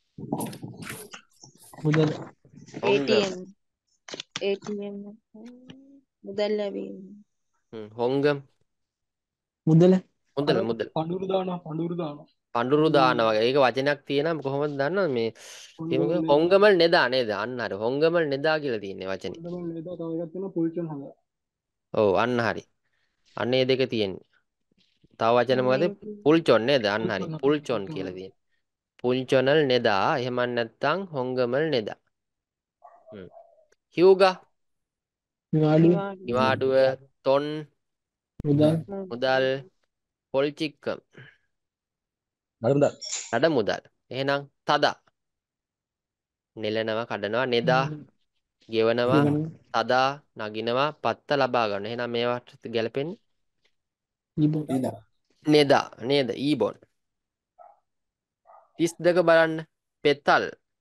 මුදල් හොංගම්. ඒටීඑම් ඒටීඑම් මුදල් ලැබීම හ්ම්, හොංගම්. මුදල මුදල මුදල. පඳුරු දානවා පඳුරු දානවා පඳුරු දානවා වගේ. ඒක වචනයක් තියෙනවා කොහොමද දන්නවද මේ? කියමුක හොංගමල් නෙදා නේද? අන්න හරි. හොංගමල් නෙදා කියලා තියෙන්නේ වචනේ. හොඳම නේද තව එකක් තියෙනවා පුල්චන් හඳ ඔව් අන්න හරි. අන්න ඒ දෙක තියෙන්නේ. තව වචන මොකද? පුල්චොන් නේද? අන්න හරි. පුල්චොන් කියලා තියෙන්නේ. පුල්චොනල් නෙදා. එහෙම නැත්නම් හොංගමල් නෙදා. හ්ම්. හියුගා. විනාඩි නිවාඩුව, තොන්, මුදල් මුදල්, පොල්චික්කම්, නඩමුදල් නඩ මුදල්. එහෙනම් තදා. නෙලනවා, කඩනවා, නෙදා, ගෙවනවා, තදා, නගිනවා, පත්ත ලබා ගන්න. එහෙනම් මේවට ගැලපෙන්නේ ඉබෝ නෙදා නේද? ඊබොන්. තිස් දෙක බලන්න. පෙතල්.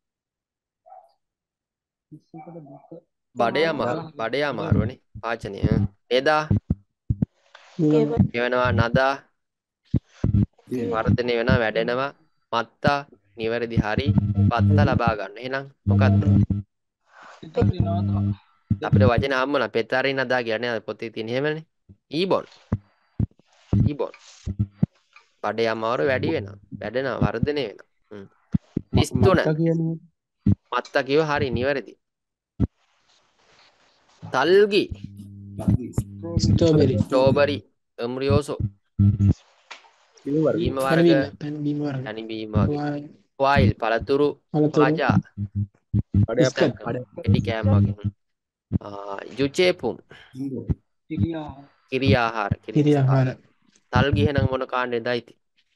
බඩේ අමාරු. බඩේ අමාරුවනේ වාචනය. නෙදා, ගෙවනවා, නදා, වර්ධනය වෙනවා, වැඩෙනවා, මත්තා, නිවැරදි හරි, පත්ත ලබා ගන්න. එහෙනම් මොකද්ද? අපිට වචන හම්බුණා. පෙතරි නදා කියන්නේ අර පොතේ තියෙන හැමනේ. ඊබොන්. ඊබොන්. බඩේ අමාරු වැඩි වෙනවා. වැඩෙනවා, වර්ධනය වෙනවා. හ්ම්. තිස් තුන. මත්තා කිව්ව හරි නිවැරදි. තල්ගි. ස්ට්‍රෝබෙරි ස්ට්‍රෝබරි, එම්රියෝසෝ, කිව්ව වර්ග බීම වර්ග, පැන් බීම වර්ග තනි බීම වගේ. වයිල්, පළතුරු, පළතුරු. වාජා, අඩයක් බිස්කට්. අඩයක් එටි කෑම වගේ. ආ යුචේපුම්, කිරියා කිරි ආහාර, කිරි කිරි ආහාර තල්ගි එහෙනම් මොන කාණ්ඩේද අයිති?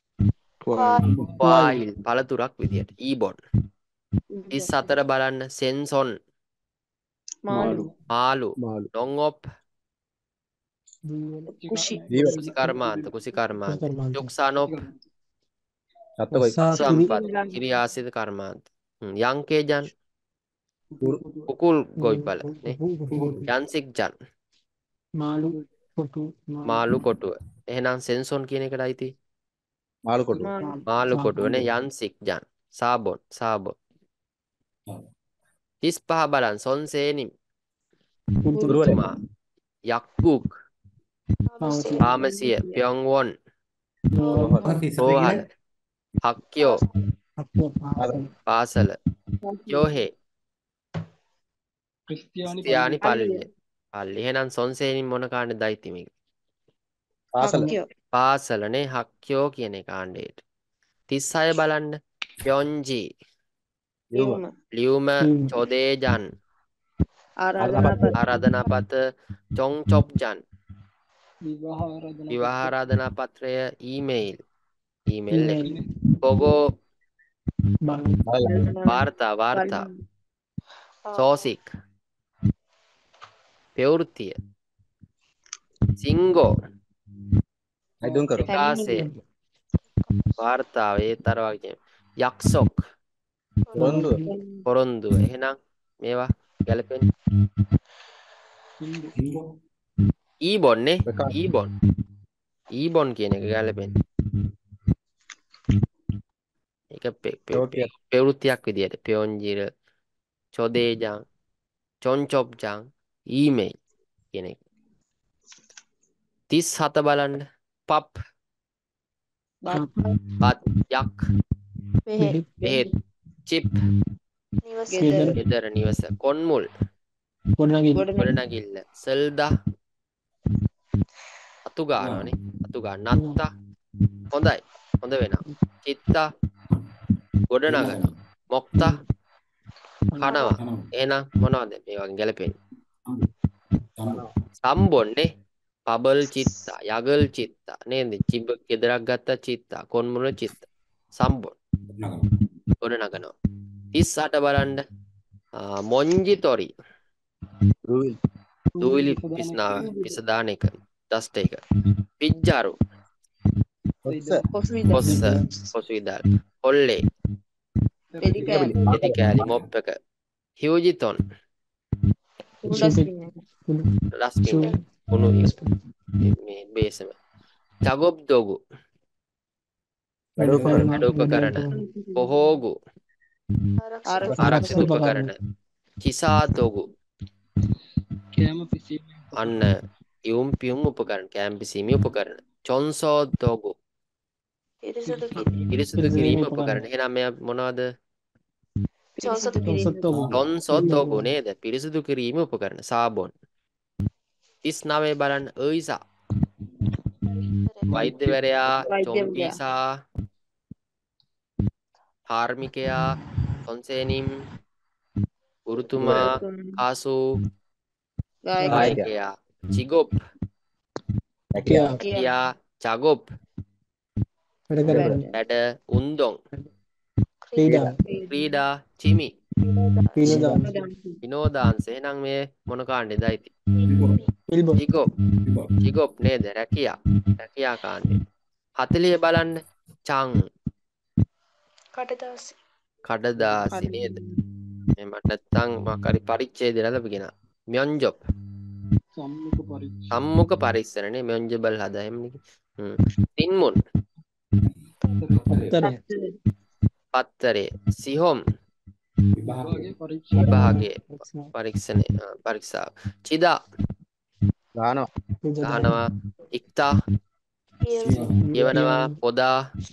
වයිල්, පළතුරක් විදියට. ඊබොන්. තිස් හතර බලන්න. සෙන්සොන්, මාළු මාළු, මාළු නොන්ඔප්, කුෂි දීව කුසිකර්මාන්ත, කුසිකර්මාන්ත, චුක්සානොප්, සත්තකොයි සා සම්පත්, කිරි ආසිත කර්මාන්ත. හ්ම්. යංකේජන්, කුකුල් ගොවිපළ නේ. යන්සික්ජන්, මාළු කොටු මාළු කොටුව. එහෙනම් සෙන්සොන් කියන එකට අයිති මාළු කොටු මාළු කොටුවනේ. යන්සික්ජන්, සාබොන්, සාබොන්. තිස් පහ බලන්න. සොන්සේනිම්, ගුරුවරයා යක්කුක්, පාමසිය, පියොන්වොන්, රෝහල, හක්කියෝ, පාසල, යෝහේ, ක්‍රිස්තියානි ක්‍රිස්තියානි පල්ලිය. පල්ලි. එහෙනම් සොන්සේනිම් මොන කාණ්ඩේද අයිති මේක? පාසල හක්කියෝ පාසලනේ. හක්කියෝ කියන කාණ්ඩේට. තිස් හය බලන්න. යොන්ජි, ලියුම ලියුම, ලියුම. චොදේජන්, ආරාධනාපත් ආරාධනාපත, චොංචොප්ජන්, විවාහ ආරාධනා විවාහ ආරාධනා පත්‍රය, ඊමේල්, ඊමේල් එක. ඊමේල් පොගෝ, බං වාර්තා, වාර්තා, සෝසික්, ප්‍රවෘත්තිය, සිංගෝ, අයිදුම් කරු විකාශය, වාර්තාව, ඒ තර වගේ. යක්සොක්, පොරොන්දුව. පොරොන්දුව. එහෙනම් මේවා ගැලපෙන්නේ හින්දු ඊබොන් නේ. ප්‍රකාශ. ඊබොන්. ඊබොන් කියන එක ගැලපෙන්නේ. ඒක පෙ- පෙ- ප්‍රවෘත්තියක්. පෙ- ප්‍රවෘත්තියක් විදියට පෙයොන්ජිර චොදේජං චොන්චොප්ජං ඊමේල් කියන එක. තිස් හත බලන්න. පප් බත් පත් යක් බෙහෙත් බෙහෙත් චිප් නිවස ගෙදර ගෙදර නිවස කොන්මුල් ගොඩනැගිලි ගොඩනැගිල්ල සෙල්දා අතු ගන්නවනේ අතු ගන්න නත්තා හොඳයි හොඳ වෙනවා චිත්තා ගොඩනගනවා මොක්තා කනවා එහෙනම් මොනවද මේ වගේ ගැලපෙන්නේ සම්බොන්නේ පබල් චිත්තා යගල් චිත්තා නේද චිබ ගෙදරක් ගත්තා චිත්තා කොන්මුල චිත්තා සම්බොන් ගොඩනගනවා තිස් අට බලන්න ආ, මොන්ජිතොරි රූවිල්. දූවිලි පිස්නා පිස දාන එක ඩස්ට් එක පිජ්ජාරු කොස්ස. කොසු විද කොස්ස කොසු විදාල් හොල්ලේ පෙඩි කෑලි එති කෑලි මොප් එක හියුජිතොන් උඩස්පින් ඩස්ට්බින් එක උණු මේ බේසම චගොබ් දොගු වැඩ උපකරණ. වැඩ උපකරණ පොහෝගු ආරක්ෂක උපකරණ චිසා දොගු කෑම පිසීම අන්න ඉවුම් පියුම් උපකරණ කෑම් පිසීමේ උපකරණ චොන්සෝ දොගු පිරිසුදු පිරිසුදු කිරීම උපකරණ එහෙනම් මෙයා මොනවද පිරිසුදු චොන්සෝ දොගු නේද පිරිසුදු කිරීම උපකරණ සාබොන් තිස් නවය බලන්න ඔයිසා වෛද්‍යවරයා චොම්පීසා කාර්මිකයා කොන්සේනිම් ගුරුතුමා කාසු ගායකයා චිගොප් හැකියාව. කියා චගොප් වැඩ කරන්න වැඩ උන්දොන් ක්‍රීඩා ක්‍රීඩා චිමි විනෝදාංශ විනෝදාංශ එහෙනම් මේ මොන කාණ්ඩෙද අයිති පිල්බො චිගොප් චිගොප් නේද රැකියා රැකියා කාණ්ඩය හතලිය බලන්න චං කටදාසි කඩදාසි නේද මේ මට නැත්තම් මොකක් හරි පරිච්ඡේදය ලැබගෙන මියොන්ජොප් සම්මුඛ පරිච්ඡේද සම්මුඛ පරිස්සරනේ මියොන්ජබල් හදා එහෙමනේ හ්ම් තින්මුන් උත්තරය පත්තරේ සිහොම් විභාගයේ පරීක්ෂා විභාගයේ පරීක්ෂණය ආ, පරීක්ෂාව චිදා ගානවා. ගහනවා ඉක්තා කියවනවා පොදා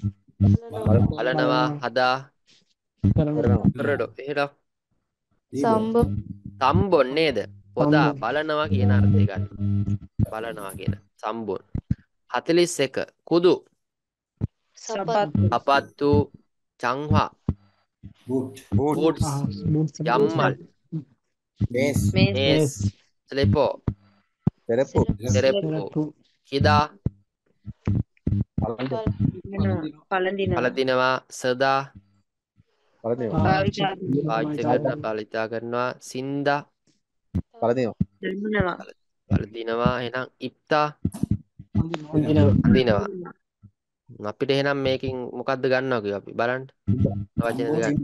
බලනවා හදා කරනවා. කරඩෝ එහෙනම් සම්බ සම්බොන් නේද පොදා සම්බොන්. බලනවා කියන අර්ථය ගන්න බලනවා කියන සම්බොන් හතළිස් එක කුදු සපත් අපත්තු චංහා බූට්ස් යම්මල් මේස්. මේ මේස් ස්ලෙපෝ තෙරප්පු. සෙරෙප්පු කිදා පළඳින. පළඳින පළදිනවා සදා පළඳින. භාවිතා පාවිච්චි කරන පාලිතා කරනවා සින්දා පළඳින. දන්නවා පළදිනවා එහෙනම් ඉප්තා හඳුන්වනවා අඳිනවා අපිට එහෙනම් මේකෙන් මොකද්ද ගන්නවා කිව්වා අපි බලන්න වචන දෙක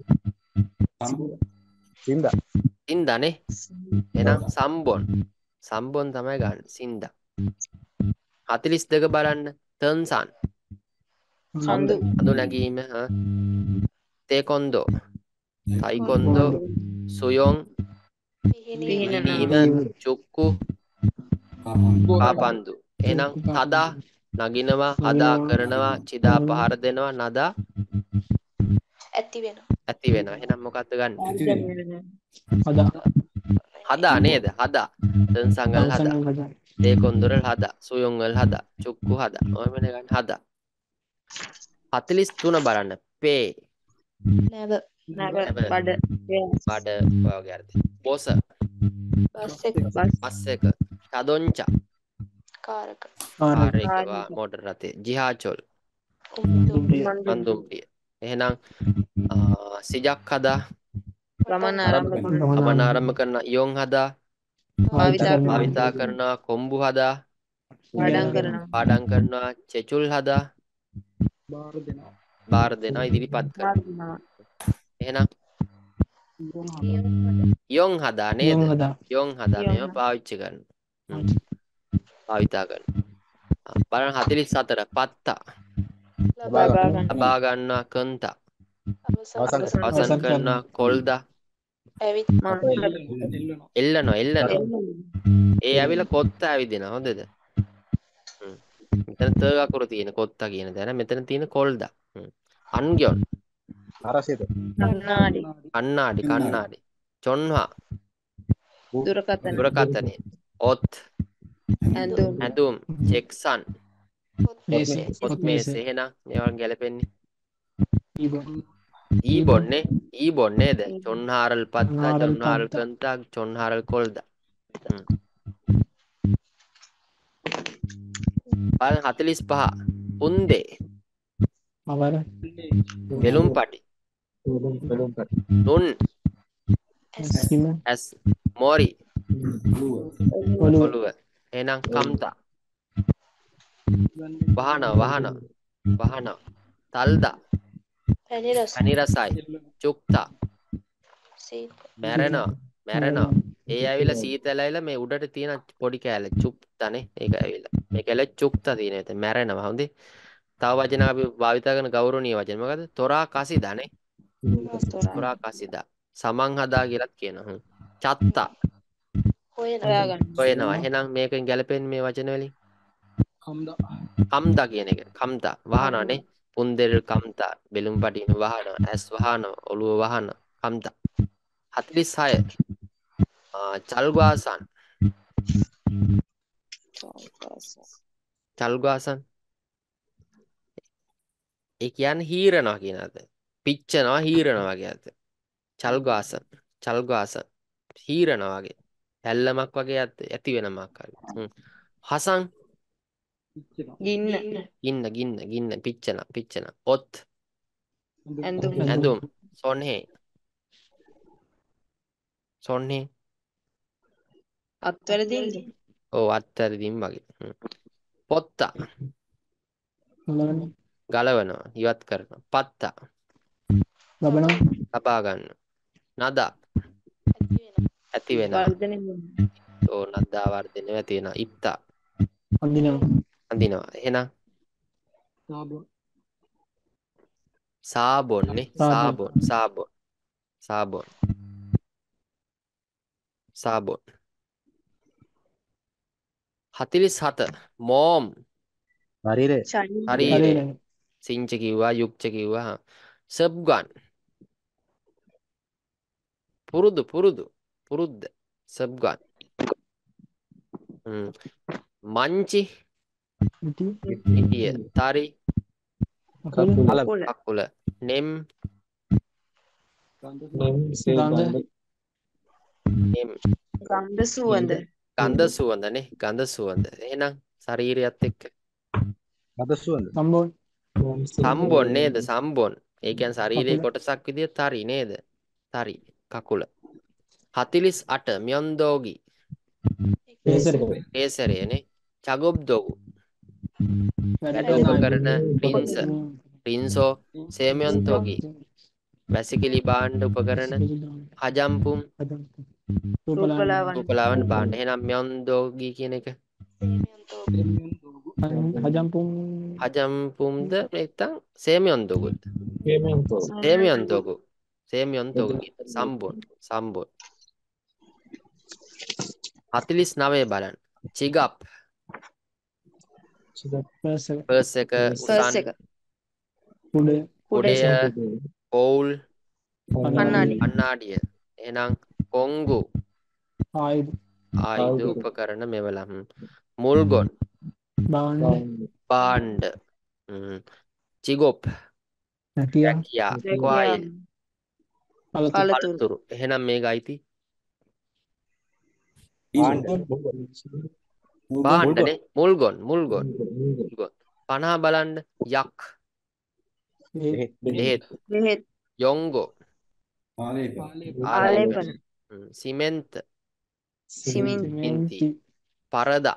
සින්දා. සින්දානේ එහෙනම් සම්බොන් සම්බොන් තමයි ගන්න සින්දා හතළිස් දෙක බලන්න තර්න්සන් කඳු අඳු නැගීම හා තේකොන්දෝ තයිකොන්දෝ සුයොන් පිහිනීම චුක්කු පාපන්දු එහෙනම් තදා නගිනවා හදා කරනවා චිදා පහර දෙනවා නදා ඇති වෙනවා ඇති වෙනවා එහෙනම් මොකද්ද ගන්න හදා හදා නේද හදා තර්න්සන්ගල් හදා තේකොන්දොරල් හදා සුයොන්වල් හදා චුක්කු හදා ඔයම ගන්න හදා හතළිස් තුන බලන්න පේ නැව නැව බඩ බඩ ඔයගේ අර්ථය බොස බස් එක බස් බස් එක චදොංචා කාරක කාර්යකවා මෝටර් රථේ ජිහාචොල් මන්දුම්පිය එහෙනම් ආ, සිජක් හදා ගමන ආරම්භ කරන ගමන ආරම්භ කරන යොන් හදා භාවිතා භාවිතා කරනවා කොම්බු හදා පාඩම් කරනවා පාඩම් කරනවා චෙචුල් හදා බාර දෙනවා බාර දෙනවා ඉදිරිපත් කරනවා වාදිනවා එහෙනම් යොන් හදා නේද? යොන් හදා. යොන් හදා යොන් මේව හදා. පාවිච්චි කරනවා. හ්ම්. භාවිතා කරනවා. බලන්න හතළිස් හතර පත්තා ලබා ලබා ගන්න. ගන්න. ලබා ගන්නවා කන්තා අවසන් අවසන් අවසන් අවසන් කරනවා කරනවා. කොල්දා මං එල්ලනවා එල්ලනවා එල්ලනවා. ඒ ඇවිල්ලා කොත්ත ඇවිදිනවා හොඳද? හ්ම්. මෙතන ත අකුර තියෙන කොත්තා කියන තැන මෙතන තියෙන කොල්දා. හ්ම්. අන්ග්‍යොන් ආරසිත. කන්නාඩි කන්නාඩි කන්නාඩි චොන්හා දුරකථන දුරකථනය ඔත් ඇඳුම් ඇඳුම් චෙක්සන් මේස. ඔත් මේස එහෙනම් මේවා ගැලපෙන්නේ ඊබොන්. ඊබොන්නේ ඊබොන් නේද? චොන්හාරල් පත්තා චොන්හාරල් චොන්හාරල් පත්තා. කන්තා චොන්හාරල් කොල්දා. හ්ම්. බලන්න හතළිස් පහ පුන්දේ අවර. බෙලුම් පටි බැලුම් පැටි. නුන් සිම. ඇස් මෝරි ඔළුව. ඔළුව එහෙනම් කම්තා වහන වහන වහන තල්දා පැණි රසයි චුක්තා මැරෙනවා මැරෙනවා ඒ ඇවිල්ලා සීතල ඇවිල්ලා මේ උඩට තියෙන පොඩි කෑල්ල චුක්තානේ ඒක ඇවිල්ලා මේ කෑල්ල චුක්තා තියෙන එතන මැරෙනවා හොඳේ තව වචන අපි භාවිතා කරන ගෞරවනීය වචන මොකද්ද තොරා කසිදානේ තොරා කසිදා සමන් හදා කියලාත් කියනවා හ්ම්. චත්තා හොයාගන්න. හොයනවා එහෙනම් මේකෙන් ගැලපෙන්නේ මේ වචන වලින් කම්දා කම්දා කියන එක කම්දා වහනනේ පුන්දෙල් කම්තා බෙලුම් පටින වහන ඇස් වහන ඔළුව වහන කම්තා හතළිස් හය ආ, චල්ගාසන් චල්ගාසන් ඒ කියන්නේ හීරනවා කියන අර්ථ පිච්චනවා හීරනවා වගේ අර්ථ චල්ගාසන් චල්ගාසන් හීරනවා වගේ ඇල්ලමක් වගේ අර්ථ ඇති වෙනමක් වගේ හ්ම්. හසන් ගින්න ගින්න ගින්න ගින්න පිච්චන පිච්චන ඔත් ඇඳුම් ඇඳුම් සොන්හේ සොන්හේ අත්වල දින්ද ඔව් අත්තරින් වගේ හ්ම්. පොත්තා ලබන. ගලවනවා ඉවත් කරනවා පත්තා ලබනවා. ලබා ගන්න නදා ඇති වෙනවා වර්ධනය වෙනවා. ඕ නදා වර්ධනය ඇති වෙනවා ඉත්තා අඳිනවා. අඳිනවා එහෙනම් සාබුන් සාබොන්නේ සාබොන්. සාබොන් සාබොන් සාබොන් සාබොන් හතළිස් හත මෝම් ශරීරය. ශරීරය ශරීරය ශරීරය. සිංච කිව්වා යුක්ච කිව්වා සබ්ගන් පුරුදු පුරුදු පුරුද්ද සබ්ගන් හ්ම්. මංචි ඉති. හිටිය තරි අකල. අල. කුල අකුල නෙම් ගඳ. නෙම් ගන්ධ සුවඳ ගඳ සුවඳනේ ගඳ සුවඳ එහෙනම් ශරීරයත් එක්ක අද සුවඳ. සම්බෝන්. සම්බොන් නේද සම්බොන් ඒ කියන්නේ ශරීරයේ කකුල. කොටසක් විදිහට තරි නේද තරි කකුල හතළිස් අට මියොන්දෝගි පේසරේ. කේසරයනේ චගොබ්දොගු වැඩ වැඩෝපකරන රින්ස රින්සෝ සේමයන්තෝගි වැසිකිලි භාණ්ඩ උපකරණ හජම්පුම් රූපලාවන්‍ය උපලාවන භාණ්ඩ එහෙනම් මියොන්දෝගි කියන එක හජම්පුම්. හජම්පුම්ද නැත්නම් සේමයන්තෝගුද සේමයන්තෝගු සේමයන්තෝගු කියන සම්බොන් සම්බොන් හතළිස් නවය බලන්න චිගප් පර්සක. පර්ස් එක පර්ස් උසන් එක උඩ. උඩය පොවුල් කන්නාඩි කන්නාඩිය එහෙනම් කොංගු ආයුධ. ආයුධ උපකරණ මෙවලම් මුල්ගොන් බාණ්ඩ. භාණ්ඩ හ්ම්. චිගොප් රැකියා. රැකියා කොයිල් පළතුරු. පළතුරු පළතුරු එහෙනම් මේක අයිති භාණ්ඩනේ මුල්ගොන් මුල්ගොන් මුල්ගොන් පනහ බලන්න යක් එහෙත් බෙහෙත් යොංගෝ ආලේපන හ්ම්. සිමෙන්ත සිමෙන්ති ඉන්ති පරදා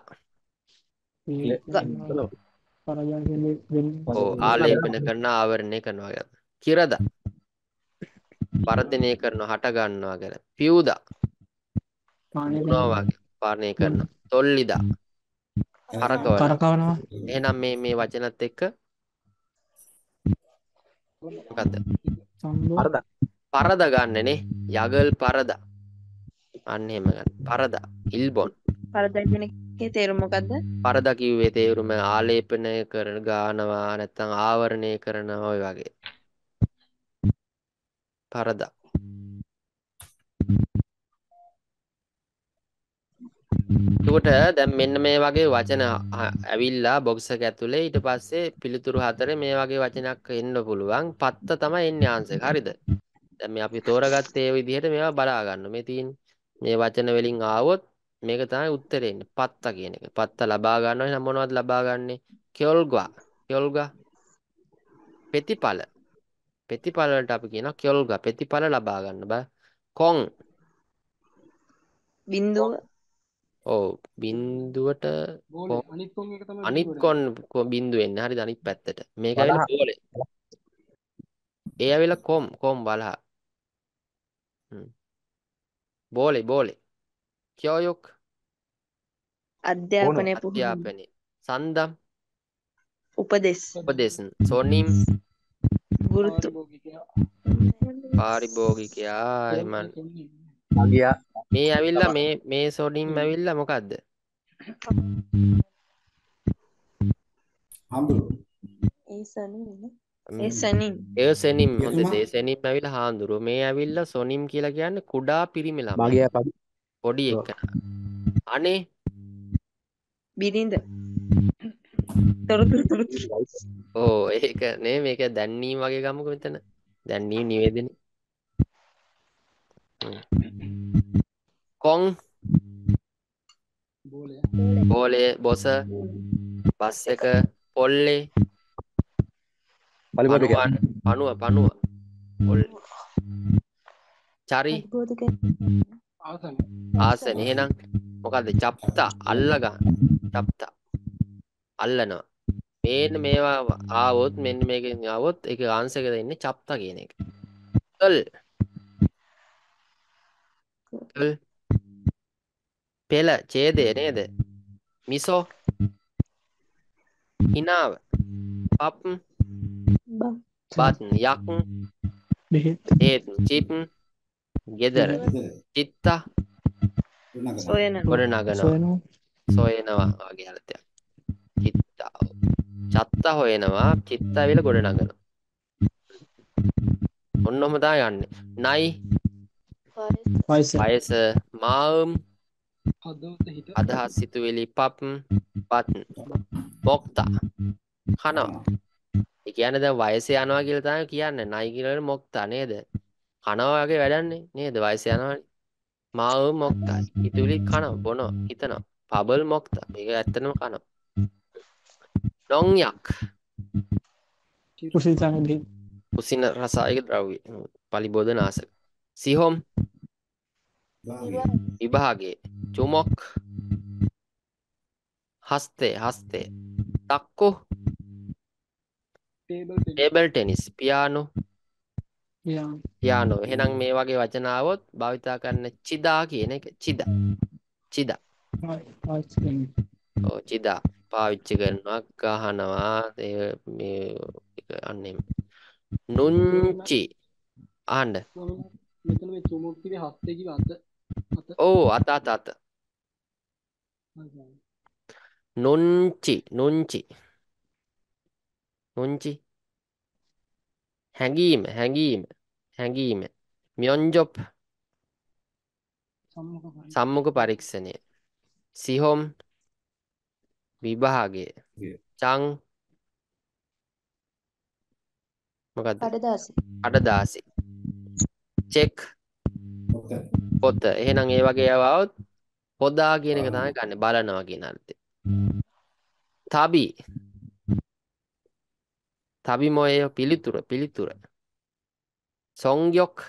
ඕ ආලේපන කරන ආවරණය කරනවා කිරදා වර්ධනය කරනවා හට ගන්නවා කියලා. පියුදා පාණය මොනවා කරනවා. වගේ පාලනය කරනවා. තොල්ලිදා හරකවනවා. කරකවනවා. එහෙනම් මේ මේ වචනත් එක්ක මොකද්ද? සම්බෝ. අරද පරද ගන්නනේ. යගල් පරද. අන්න එහෙම ගන්න. පරද. ඉල්බොන්. පරදා කියන එකේ තේරුම මොකද්ද? පරද කිව්වේ තේරුම ආලේපනය කරන ගානවා නැත්නම් ආවරණය කරනවා ඔය වගේ. පරද. එතකොට දැන් මෙන්න මේ වගේ වචන අ- ඇවිල්ලා බොක්ස් එක ඇතුලේ ඊට පස්සේ පිළිතුරු හතරේ මේ වගේ වචනයක් එන්න පුළුවන්. පත්ත තමයි එන්නේ ආන්සර් එක. හරිද? දැන් මේ අපි තෝරගත්තේ ඒ විදිහට මේවා බලා ගන්න. මේ තියෙන මේ වචන වලින් ආවොත් මේක තමයි උත්තරේ එන්නේ. පත්ත කියන එක. පත්ත ලබා ගන්නවා නම් මොනවද ලබා ගන්නෙ? කෙල්ගා. කෙල්ගා ප්‍රතිඵල. ප්‍රතිඵල වලට අපි කියනවා කෙල්ගා ප්‍රතිඵල ලබා ගන්න බෑ. කොන්. බිඳුව ඔව් බිඳුවට බෝලේ අනිත් කොන් එක තමයි අනිත් බිඳුවට කොන් කො- බිඳුව එන්නේ. හරිද? අනිත් පැත්තට. මේක වලහ ඇවිල්ලා බෝලේ. ඒ ඇවිල්ලා කොම් කොම් වලහ. හ්ම්. බෝලේ බෝලේ. කියෝයොක් ඕනෝ අධ්‍යාපනය පුහුණුව අධ්‍යාපනයේ. සන්දම් උපදෙස් උපදේශන. සොනිම් ගුරුතු පාරිභෝගිකයා පාරිභෝගිකයා එහෙම කොන් කොන්නේ මගියා මේ ඇවිල්ලා මේ මේ සොනිම් ඇවිල්ලා මොකද්ද? හාමුදුරුවෝ ඒ සනින් ම්, ඒ සනින් ඒ සෙනිම් හොඳ එතුමා ඒ සෙනිම් ඇවිල්ලා හාඳුරුව. මේ ඇවිල්ලා සොනිම් කියලා කියන්නේ කුඩා පිරිමි ළමයි. මගියා පදි පොඩි ඔව්. එකන. අනේ බිරිඳ තොරතුරු තොරතුරු ඕ ඒක නේ මේක දැන්නීම් වගේ ගමුකෝ මෙතන. දැන්නීම් නිවේදනය. ම්. කොන් බෝලේ බෝලේ බොස බස් එක පොල්ලේ පලිබෝධිකයා පණුවන් පණුව පණුව පොල්ලේ චරි අද්භූතික ආසන ආසන. එහෙනම් මොකද්ද? චප්තා අල්ල ගන්න. චප්තා අල්ලනවා. මේන්න මේවා ආවොත් මෙන්න මේකෙන් ආවොත් ඒක ආන්සර් එක දෙන්නේ චප්තා කියන එක. කල් කල් පෙළ ඡේදය නේද? මිසෝ හිනාව පප් බ බත් යක් බෙහෙත්. ඒත් චිප් ගෙදර චිත්තා නගර සොයන ගොඩ නගනවා සොයනවා. සොයනවා වගේ අර්ථයක්. චිත්තා චත්තා හොයනවා චිත්තා ඇවිල්ලා ගොඩ නගනවා. ඔන්නෝම තමයි යන්නේ. නයි වයස. වයස මාම් හදවත හිත අදහස් සිතුවිලි පප් පත් මොක්තා කනවා. ඒ කියන්නේ දැන් වයස යනවා කියලා තමයි කියන්නේ. නයි කියලා මොක්තා නේද? කනවා වගේ වැඩන්නේ නේද? වයස යනවානේ. මාව මොක්තා. හිතුවිලි කනවා බොනවා හිතනවා. පබල් මොක්තා. මේක ඇත්තටම කනවා. නොන්යක් කුසීතන බෙහෙත්. කුසින රසායනික ද්‍රව්‍ය. පලිබෝධනාශක. සිහොම් භාගය විභාගයේ. චුමොක් හස්තේ හස්තේ. තක්කු table tennis table tennis. Piano යා. පියානෝ. එහෙනම් මේ වගේ වචන ආවොත් භාවිතා කරන්න චිදා කියන එක. චිදා චිදා. වයස. ඔව් චිදා පාවිච්චි කරනවා ගහනවා ඒ මේ එක අන්නේ නුංචි අහන්න. මෙතන මේ චුමුක් කිව්වේ හස්තේ කිව්ව අත අත ඔව් අත අත අත නුංචි නුංචි නුංචි හැඟීම හැඟීම හැඟීම මියොන්ජොප් සම්මුඛ පරිදි සම්මුඛ පරීක්ෂණය. සිහොම් විභාගය. චං මොකද්ද? කඩදාසි කඩදාසි. චෙක් පොත පොත. එහෙනම් ඒ වගේ ඒවා આવොත් පොදා කියන එක තමයි ගන්න. බලනවා කියන අර්ථය. තබි තබි මොය පිළිතුර පිළිතුර. සොන්ග්යොක්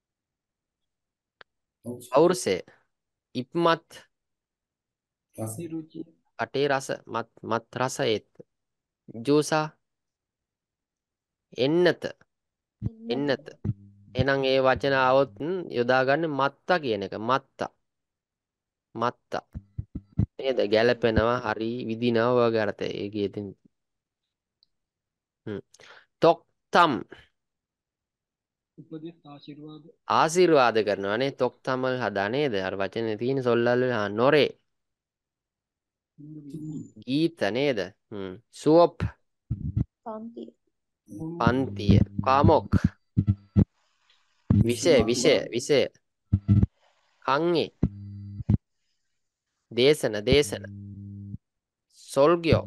අවුර්සේ. ඉප්මත් රසී රුචිය අටේ රස මත් මත් රස ඒත්. ජූසා එන්නත එන්නත. එහෙනම් ඒ වචන આવොත් යොදාගන්නේ මත්තා කියන එක. මත්තා. මත්තා. නේද? ගැළපෙනවා, හරි විදිනවා වගේ අර්ථය. ඒකේ තියෙන. හ්ම්. තොක්තම් උපදෙස් ආශිර්වාද ආශිර්වාද කරනවා නේ. තොක්තම් වල හදා නේද? අර වචනේ තියෙන සොල්ලල් වල නොරේ. ගීත නේද? හ්ම්. සුවප් පන්ති පන්තිය. කාමොක් විෂය විෂය විෂය. කංගේ දේශන දේශන. සොල්ගියෝ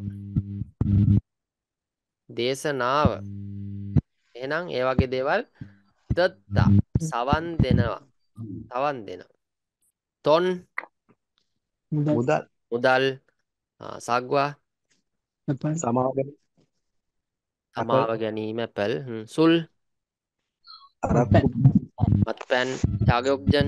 දේශනාව. එහෙනම් ඒ වගේ දේවල් දත්තා සවන් දෙනවා. සවන් දෙනවා. තොන් මුදල් මුදල් මුදල් සග්වා අපන් සමාගම සමාව ගැනීම පැල් සුල් අරක්කු මත්පැන් ත්‍යාගයොක්ජන්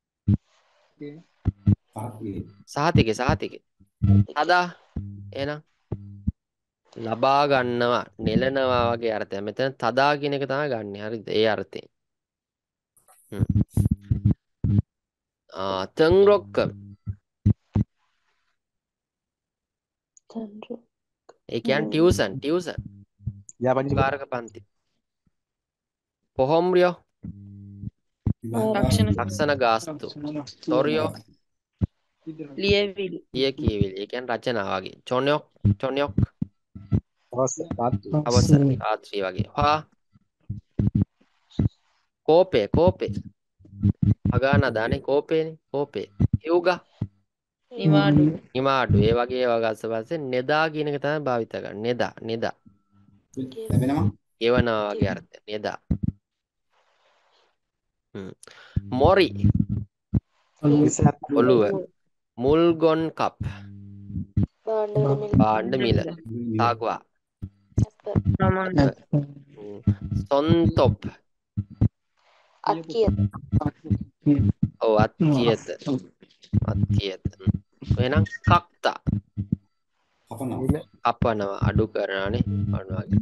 පහේ සහතික සහතික අදා එහෙනම් ලබා ගන්නවා නෙලනවා වගේ අර්ථය. මෙතන තදා කියන එක තමයි ගන්න. හරිද? ඒ අර්ථයෙන්. හ්ම්. ආ තංරොක්ක තන්රු ඒ කියන්නේ ටියුෂන් ටියුෂන් යාපනි කාරක පන්ති. පොහොම්රියෝ රක්ෂණ ලක්ෂණ ගාස්තු. තොරියෝ ලියවිලි ලිය කියවිලි. ඒ කියන්නේ රචනා වගේ. චොන්යොක් චොන්යොක් දවස් රාත්‍රී අවසර රාත්‍රී වගේ. හා කෝපේ කෝපේ අගාන දානේ කෝපේනේ කෝපේ. හිව්ගා නිවාඩු නිමාඩු. ඒ වගේ ඒවා ගස්ස පස්සේ නෙදා කියන එක තමයි භාවිත කරන්නේ. නෙදා නෙදා. ලැබෙනවා ගෙවනවා වගේ අර්ථය. නෙදා. හ්ම්. මොරි ඔළුව. මුල්ගොන් කප් භාණ්ඩ මිල. සාගවා ප්‍රමාණ සොන්තොප් ඔව් අත්කියත අත්කියත. එහෙනම් කක්තා කපනවා කපනවා අඩු කරනවානේ අඩුවා කියන.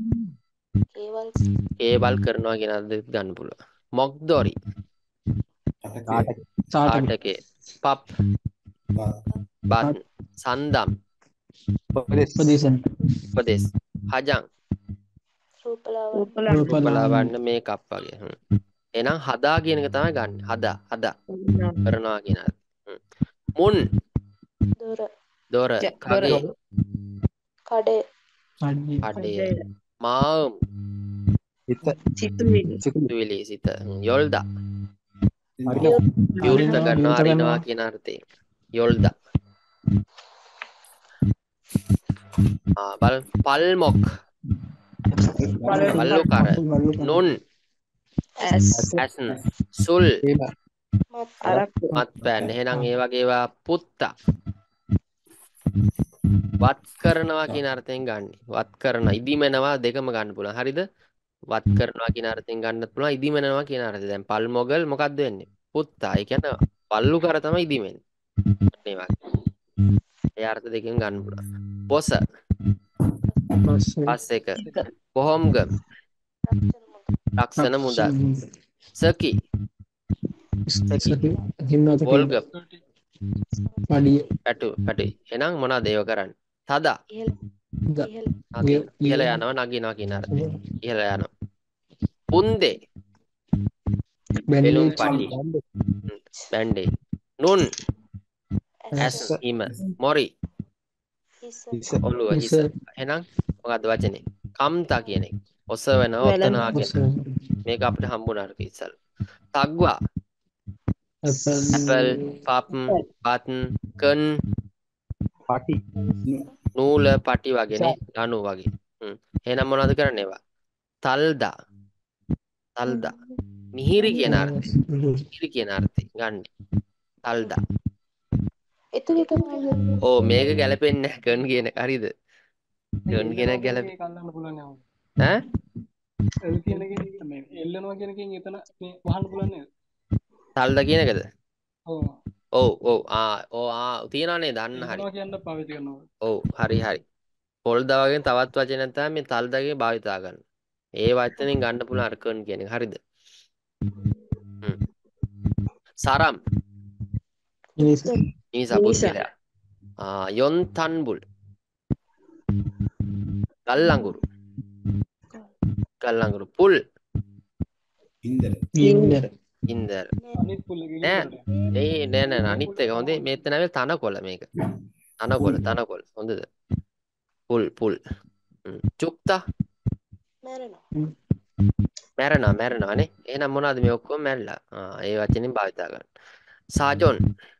කේවල් කරනවා කියන අර්ථෙත් ගන්න පුළුවන්. මොක්දොරි තාටකේ සාටක ආටකේ පප් බත් සන්දම් උපදෙස් උපදේශන උපදෙස් හජං රූපලාවන්‍ය බලවන්න මේ කප් වගේ. හ්ම්. එහෙනම් හදා කියන එක තමයි ගන්න. හදා හදා කරනවා කියන අර්ථය. හ්ම්. මුන් දොර දොර ජ- කගේ කඩේ කඩේ කඩේ මාම් හිත සිතුවිලි සිකුළු දුවිලි සිත. හ්ම්. යොල්දා හරිද විවෘත කරනවා විවෘත අරිනවා කරනවා. කියන අර්ථයෙන්. යොල්දා. ආ බල් පල්මොක් පල්ලු කර නුන් ඇස් ඇස්න් සුල් ඒම අරක්කු මත්පැන්. එහෙනම් ඒ වගේ ඒවා පුත්තා වත් කරනවා කියන අර්ථයෙන් ගන්න. වත් කරන ඉදිමනවා දෙකම ගන්න පුළුවන්. හරිද? වත් කරනවා කියන අර්ථයෙන් ගන්නත් පුළුවන්. ඉදිමනවා කියන අර්ථය. දැන් පල් මොගල් මොකද්ද වෙන්නේ? පුත්තා. ඒ කියන්නේ පල්ලු කර තමයි ඉදිමෙන්නේ. මේ වගේ. ඒ අර්ථ දෙකෙන් ගන්න පුළුවන්. පොස පස් එක. කොහොම්ගම් ලක්ෂණ මුදල්. සකි හිම්නත පොල්ගම් පඩිය පැටු පැටි. එහෙනම් මොනවද ඒව කරන්නේ? තදා නගින. ඉහළ යනවා නගිනවා කියන අර්ථය. ඉහළ යනවා. පුන්දේ බෙලුම් පටි බැන්ඩේ. නුන් ඇස් හිම මොරි හිස ඔළුව හිස. එහෙනම් මොකද්ද වචනේ? කම්තා කියන එක. ඔසවනවා ඔතනවා කියන. මේක අපිට හම්බුණා අර ඉස්සල්. තග්වා ඇපල් පප් බත් කන් පාටි නූල පටි වගේනේ ලනු වගේ. හ්ම්. එහෙනම් මොනවද කරන්නේ ඒවා? තල්දා තල්දා මිහිරි කියන අර්ථය. මිහිරි කියන අර්ථය ගන්න. තල්දා. එතකොට තමයි ඕ මේක ගැලපෙන්නේ නැහැ කන් කියන එක. හරිද? කන් කියන එක ගැලපෙ කල්ලන්න පුළුවන් නෑ ඈ එල් කියන එකෙන් මේ එල්ලනවා කියන එකෙන් එතන මේ වහන්න පුළුවන් නේද තල්දා කියන එකද? ඔව් ඔව් ඔව් ආ ඕ ආ තියනනේ දන්න හරි. එල්ලනවා කියන්න පාවිච්චි කරනවා ඔව් හරි හරි. පොල්දා වගේ තවත් වචනයක් තමයි මේ තල්දාගේ භාවිතා කරන. ඒ වචනෙන් ගන්න පුළුවන් අර කන් කියන එක. හරිද? හ්ම්. සරම් මිනිසා මිනිසා මිනිසා. පුද්ගලයා. ආ යොන්තන්බුල් ගල්ලඟුරු ගල්ලඟුරු පුල් ඉන්දර ගින්දර ඉන්දර අනිත් පුල්ල නෑ ගිලින්දරට නේ නෑ නෑ අනිත් පුල්ල එක හොඳේ තනකොළ. මෙතන ඇවිත් තනකොළ මේක පුල් තනකොළ තනකොළ හොඳද පුල් පුල් හ්ම්. චුක්තා මැරෙනවා මැරෙනවානේ එහෙනම් මොනවද මේ ඔක්කොම මැරිලා ආ ඒ වචنين භාවිතා කරන්න සාජොන්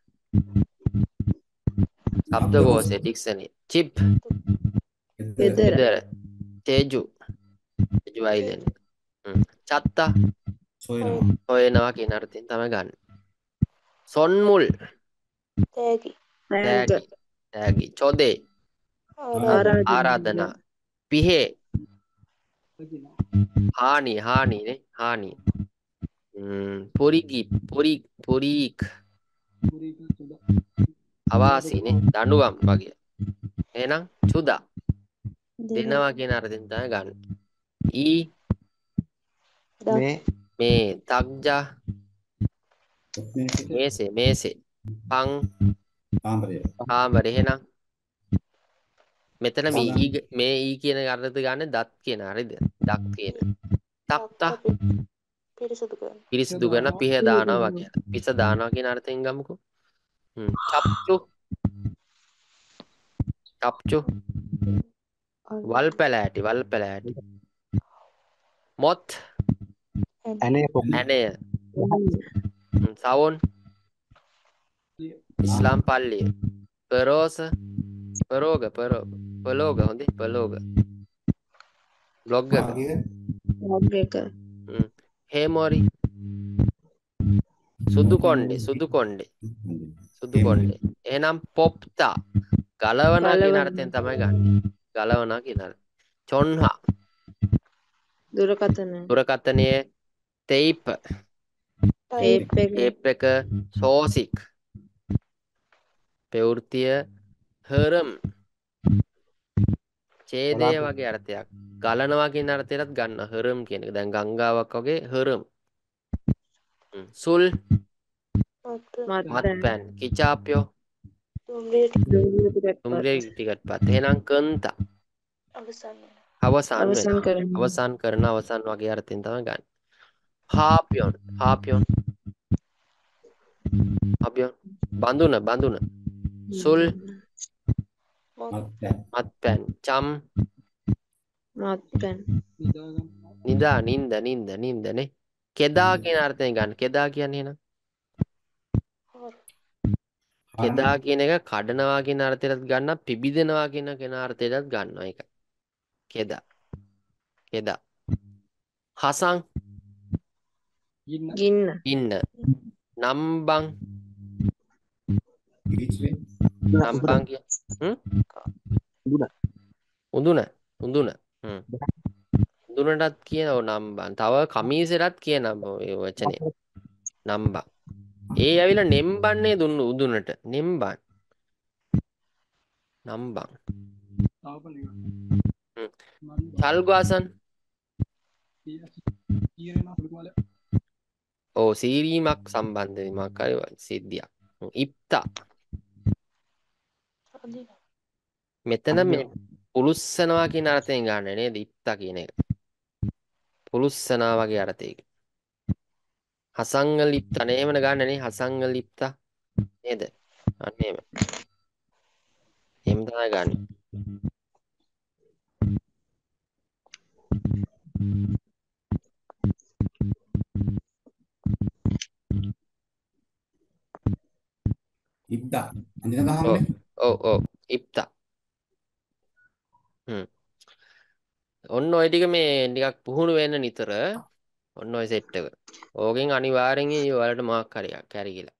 ශබ්දකෝෂේ ඩික්ෂනරි චිප් ගෙදර ගෙදර. ගෙදර තේජු තේජු අයිලන්ඩ් හ්ම්. චත්තා සොයනවා හොයනවා කියන අර්ථයෙන් තමයි ගන්න සොන්මුල් තෑග. තෑගි තෑගි චොදේ ආරාධනා. ආරාධනා පිහේ දකිනවා. හානි හානි නේ හානි ම් පොරිගි පොරි පොරීක් පුරීක සුද. අවාසි නේ දඬුවම් වගේ එහෙනම් චුදා දෙනවා කියන අර්ථයෙන් තමයි ගන්න ඊ මේ මේ තග්ජා මේක මේසේ මේසේ පං කාමරය කාමර එහෙනම් මෙතන මේ ඊ ග- මේ ඊ කියන අර්ථය ගන්න දත් කියන හරිද දක් කියන තක්තා පිරිසිදු කරන පිහ දානවා වගේ පිස දානවා කියන අර්ථයෙන් ගමුකෝ හ්ම්. චප්චු චප්චු වල් පැලෑටි වල් පැලෑටි මොත් ඇනේ පොක් ඇනය හ්ම්. සවුන් ඉස්ලාම් පල්ලිය පරෝස පරෝග පරෝ පලෝග හොඳේ පලෝග බ්ලොග් එක භාගය බ්ලොග් එක. හ්ම්. හේමෝරි සුදු කොණ්ඩේ සුදු කොණ්ඩේ සුදු කොණ්ඩේ එහෙනම් පොප්තා ගලවනා කියන ගලවන. අර්ථයෙන් තමයි ගන්න ගලවනා කියන අර්ථය චොන්හා දුරකථන. දුරකථනයේ තෙයිප ටේප් එක. ටේප් එක සෝසික් ප්‍රවෘත්තිය හරම් ඡේදය වගේ අර්ථයක් ගලනවා කියන අර්ථයටත් ගන්න හරම් කියන එක දැන් ගංගාවක් වගේ හරම් හ්ම්. සුල් මත්පැන්. මත්පැන් කිචාප්යෝ දුම්රිය ටිකක් තුම්රිය පත්. ටිකට් පත් එහෙනම් කන්තා අවසන් අවසන් වෙනවා කරන. අවසන් කරන අවසන් වගේ අර්ථයෙන් තමයි ගන්න හාපියොන් හාපියොන් හාපියොන් බඳුන බඳුන සුල් මත්පැන් මත්පැන් චම් මත්පැන්. නිදාගන්න. නිදා නින්ද නින්ද නින්ද නේ කෙදා කියන අර්ථයෙන් ගන්න කෙදා කියන්නේ එහෙනම් කෙදා කියන එක කඩනවා කියන අර්ථයටත් ගන්න පිබිදෙනවා කියන කෙන අර්ථයටත් ගන්නවා ඒක කෙදා කෙදා හසං ගින්න. ගින්න. ඉන්න නම්බං පිරිච්වෙන් නම්බං කිය හ්ම් උඳුන. උඳුන උඳුන හ්ම් උඳුනටත් කියන ඔව් නම්බං තව කමීසෙටත් කියන ඔය වචනේ නම්බං ඒ ඇවිල්ලා නෙම්බන්නේ දුන්නු උඳුනට නෙම්බන් නම්බං තාපන එක. හ්ම්. මන් චල්ගාසන් ඊරෙන සුළු කාලයක්. ඕ සීරීමක් සම්බන්ධ වීමක් හරි සිද්ධියක් හ්ම්. ඉප්තා මෙතන මේ පුලුස්සනවා කියන අර්ථයෙන් ගන්න නේද ඉප්තා කියන එක පුලුස්සනවා වගේ අර්ථයක හසංග ලිප්තා නේ එහෙමන ගන්න නේ හසංග ලිප්තා නේද අන්න එහෙම එහෙම තමයි ගන්න ඉබ්දා අඳින ගහන්නේ ඔව් ඔව් ඉප්තා හ්ම් ඔන්න ඔය ටික මේ ටිකක් පුහුණු වෙන්න නිතර ඔන්න ඔය සෙට් එක ඕකෙන් අනිවාර්යෙන් ඔයාලට මාක් හරියක් කැරි කියලා